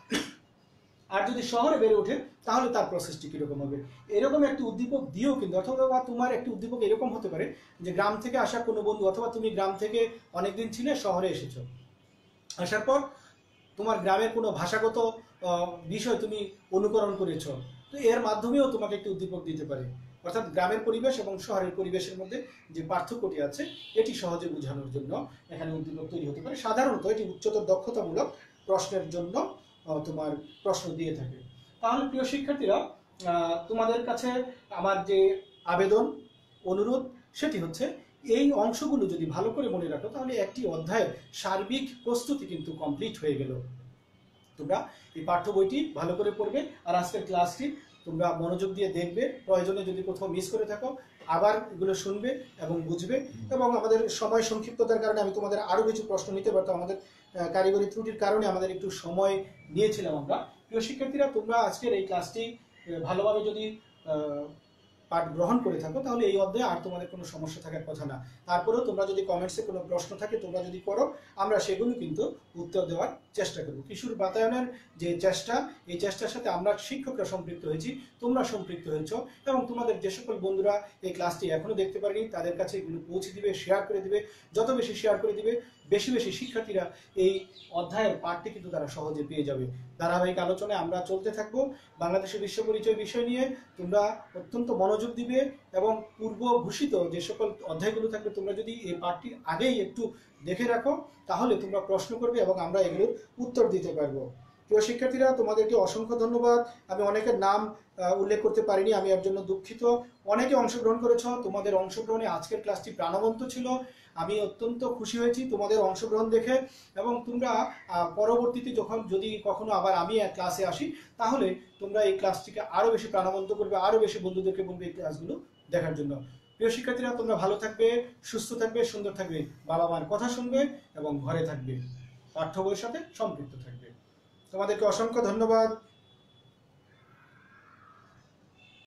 আর যদি শহরে বেড়ে ওঠে তাহলে তার প্রসেসটি কীরকম হবে। এরকম একটি উদ্দীপক দিয়েও কিন্তু, অথবা তোমার একটি উদ্দীপক এরকম হতে পারে যে গ্রাম থেকে আসা কোনো বন্ধু, অথবা তুমি গ্রাম থেকে অনেকদিন ছিলে, শহরে এসেছো, আসার পর তোমার গ্রামের কোনো ভাষাগত বিষয় তুমি অনুকরণ করেছো, তো এর মাধ্যমেও তোমাকে একটি উদ্দীপক দিতে পারে। অর্থাৎ গ্রামের পরিবেশ এবং শহরের পরিবেশের মধ্যে যে পার্থক্যটি আছে এটি সহজে বোঝানোর জন্য এখানে উদ্দীপক তৈরি হতে পারে। সাধারণত এটি উচ্চতর দক্ষতামূলক প্রশ্নের জন্য তোমার প্রশ্ন দিয়ে থাকে। তাহলে প্রিয় শিক্ষার্থীরা, তোমাদের কাছে আমার যে আবেদন, অনুরোধ, সেটি হচ্ছে এই অংশগুলো যদি ভালো করে মনে রাখো তাহলে একটি অধ্যায়ের সার্বিক প্রস্তুতি কিন্তু কমপ্লিট হয়ে গেল। তোমরা এই পাঠ্য বইটি ভালো করে পড়বে, আর আজকের ক্লাসটি তোমরা মনোযোগ দিয়ে দেখবে। প্রয়োজনে যদি কোথাও মিস করে থাকো আবার এগুলো শুনবে এবং বুঝবে। এবং আমাদের সময় সংক্ষিপ্ততার কারণে আমি তোমাদের আরও কিছু প্রশ্ন নিতে পারতাম, আমাদের কারিগরি ত্রুটির কারণে আমাদের একটু সময় নিয়েছিলাম আমরা। প্রিয় শিক্ষার্থীরা, তোমরা আজকের এই ক্লাসটি ভালোভাবে যদি পাঠ গ্রহণ করে থাকো তাহলে এই অধ্যায়ে আর তোমাদের কোনো সমস্যা থাকার কথা না। তারপরেও তোমরা যদি কমেন্টসে কোনো প্রশ্ন থাকে তোমরা যদি করো, আমরা সেগুলো কিন্তু উত্তর দেওয়ার চেষ্টা করব। কিশোর বাতায়নের যে চেষ্টা, এই চেষ্টার সাথে আমরা শিক্ষকরা সম্পৃক্ত হয়েছি, তোমরা সম্পৃক্ত হয়েছ, এবং তোমাদের যে সকল বন্ধুরা এই ক্লাসটি এখনো দেখতে পারেনি তাদের কাছে এগুলো পৌঁছে দিবে, শেয়ার করে দিবে। যত বেশি শেয়ার করে দিবে, বেশি বেশি শিক্ষার্থীরা এই অধ্যায়ের পাঠটি কিন্তু তারা সহজে পেয়ে যাবে। ধারাবাহিক আলোচনায় আমরা চলতে থাকবো বাংলাদেশের বিশ্ব পরিচয় বিষয় নিয়ে। তোমরা অত্যন্ত মনোযোগ দিবে এবং পূর্ব ঘোষিত যে সকল অধ্যায়গুলো থাকবে তোমরা যদি এই পাঠটি আগেই একটু দেখে রাখো তাহলে তোমরা প্রশ্ন করবে এবং আমরা এগুলোর উত্তর দিতে পারবো। প্রিয় শিক্ষার্থীরা, তোমাদেরকে অসংখ্য ধন্যবাদ। আমি অনেকের নাম উল্লেখ করতে পারিনি, আমি এর জন্য দুঃখিত। অনেকে অংশগ্রহণ করেছ, তোমাদের অংশগ্রহণে আজকের ক্লাসটি প্রাণবন্ত ছিল। আমি অত্যন্ত খুশি হয়েছি তোমাদের অংশগ্রহণ দেখে। এবং তোমরা পরবর্তীতে যদি কখনো আবার আমি ক্লাসে আসি তাহলে তোমরা এই ক্লাসটিকে আরও বেশি প্রাণবন্ত করবে, আরও বেশি বন্ধুদেরকে বলবে এই ক্লাসগুলো দেখার জন্য। প্রিয় শিক্ষার্থীরা, তোমরা ভালো থাকবে, সুস্থ থাকবে, সুন্দর থাকবে, বাবা মার কথা শুনবে এবং ঘরে থাকবে, পাঠ্য বইয়ের সাথে সম্পৃক্ত থাকবে। তোমাদেরকে অসংখ্য ধন্যবাদ।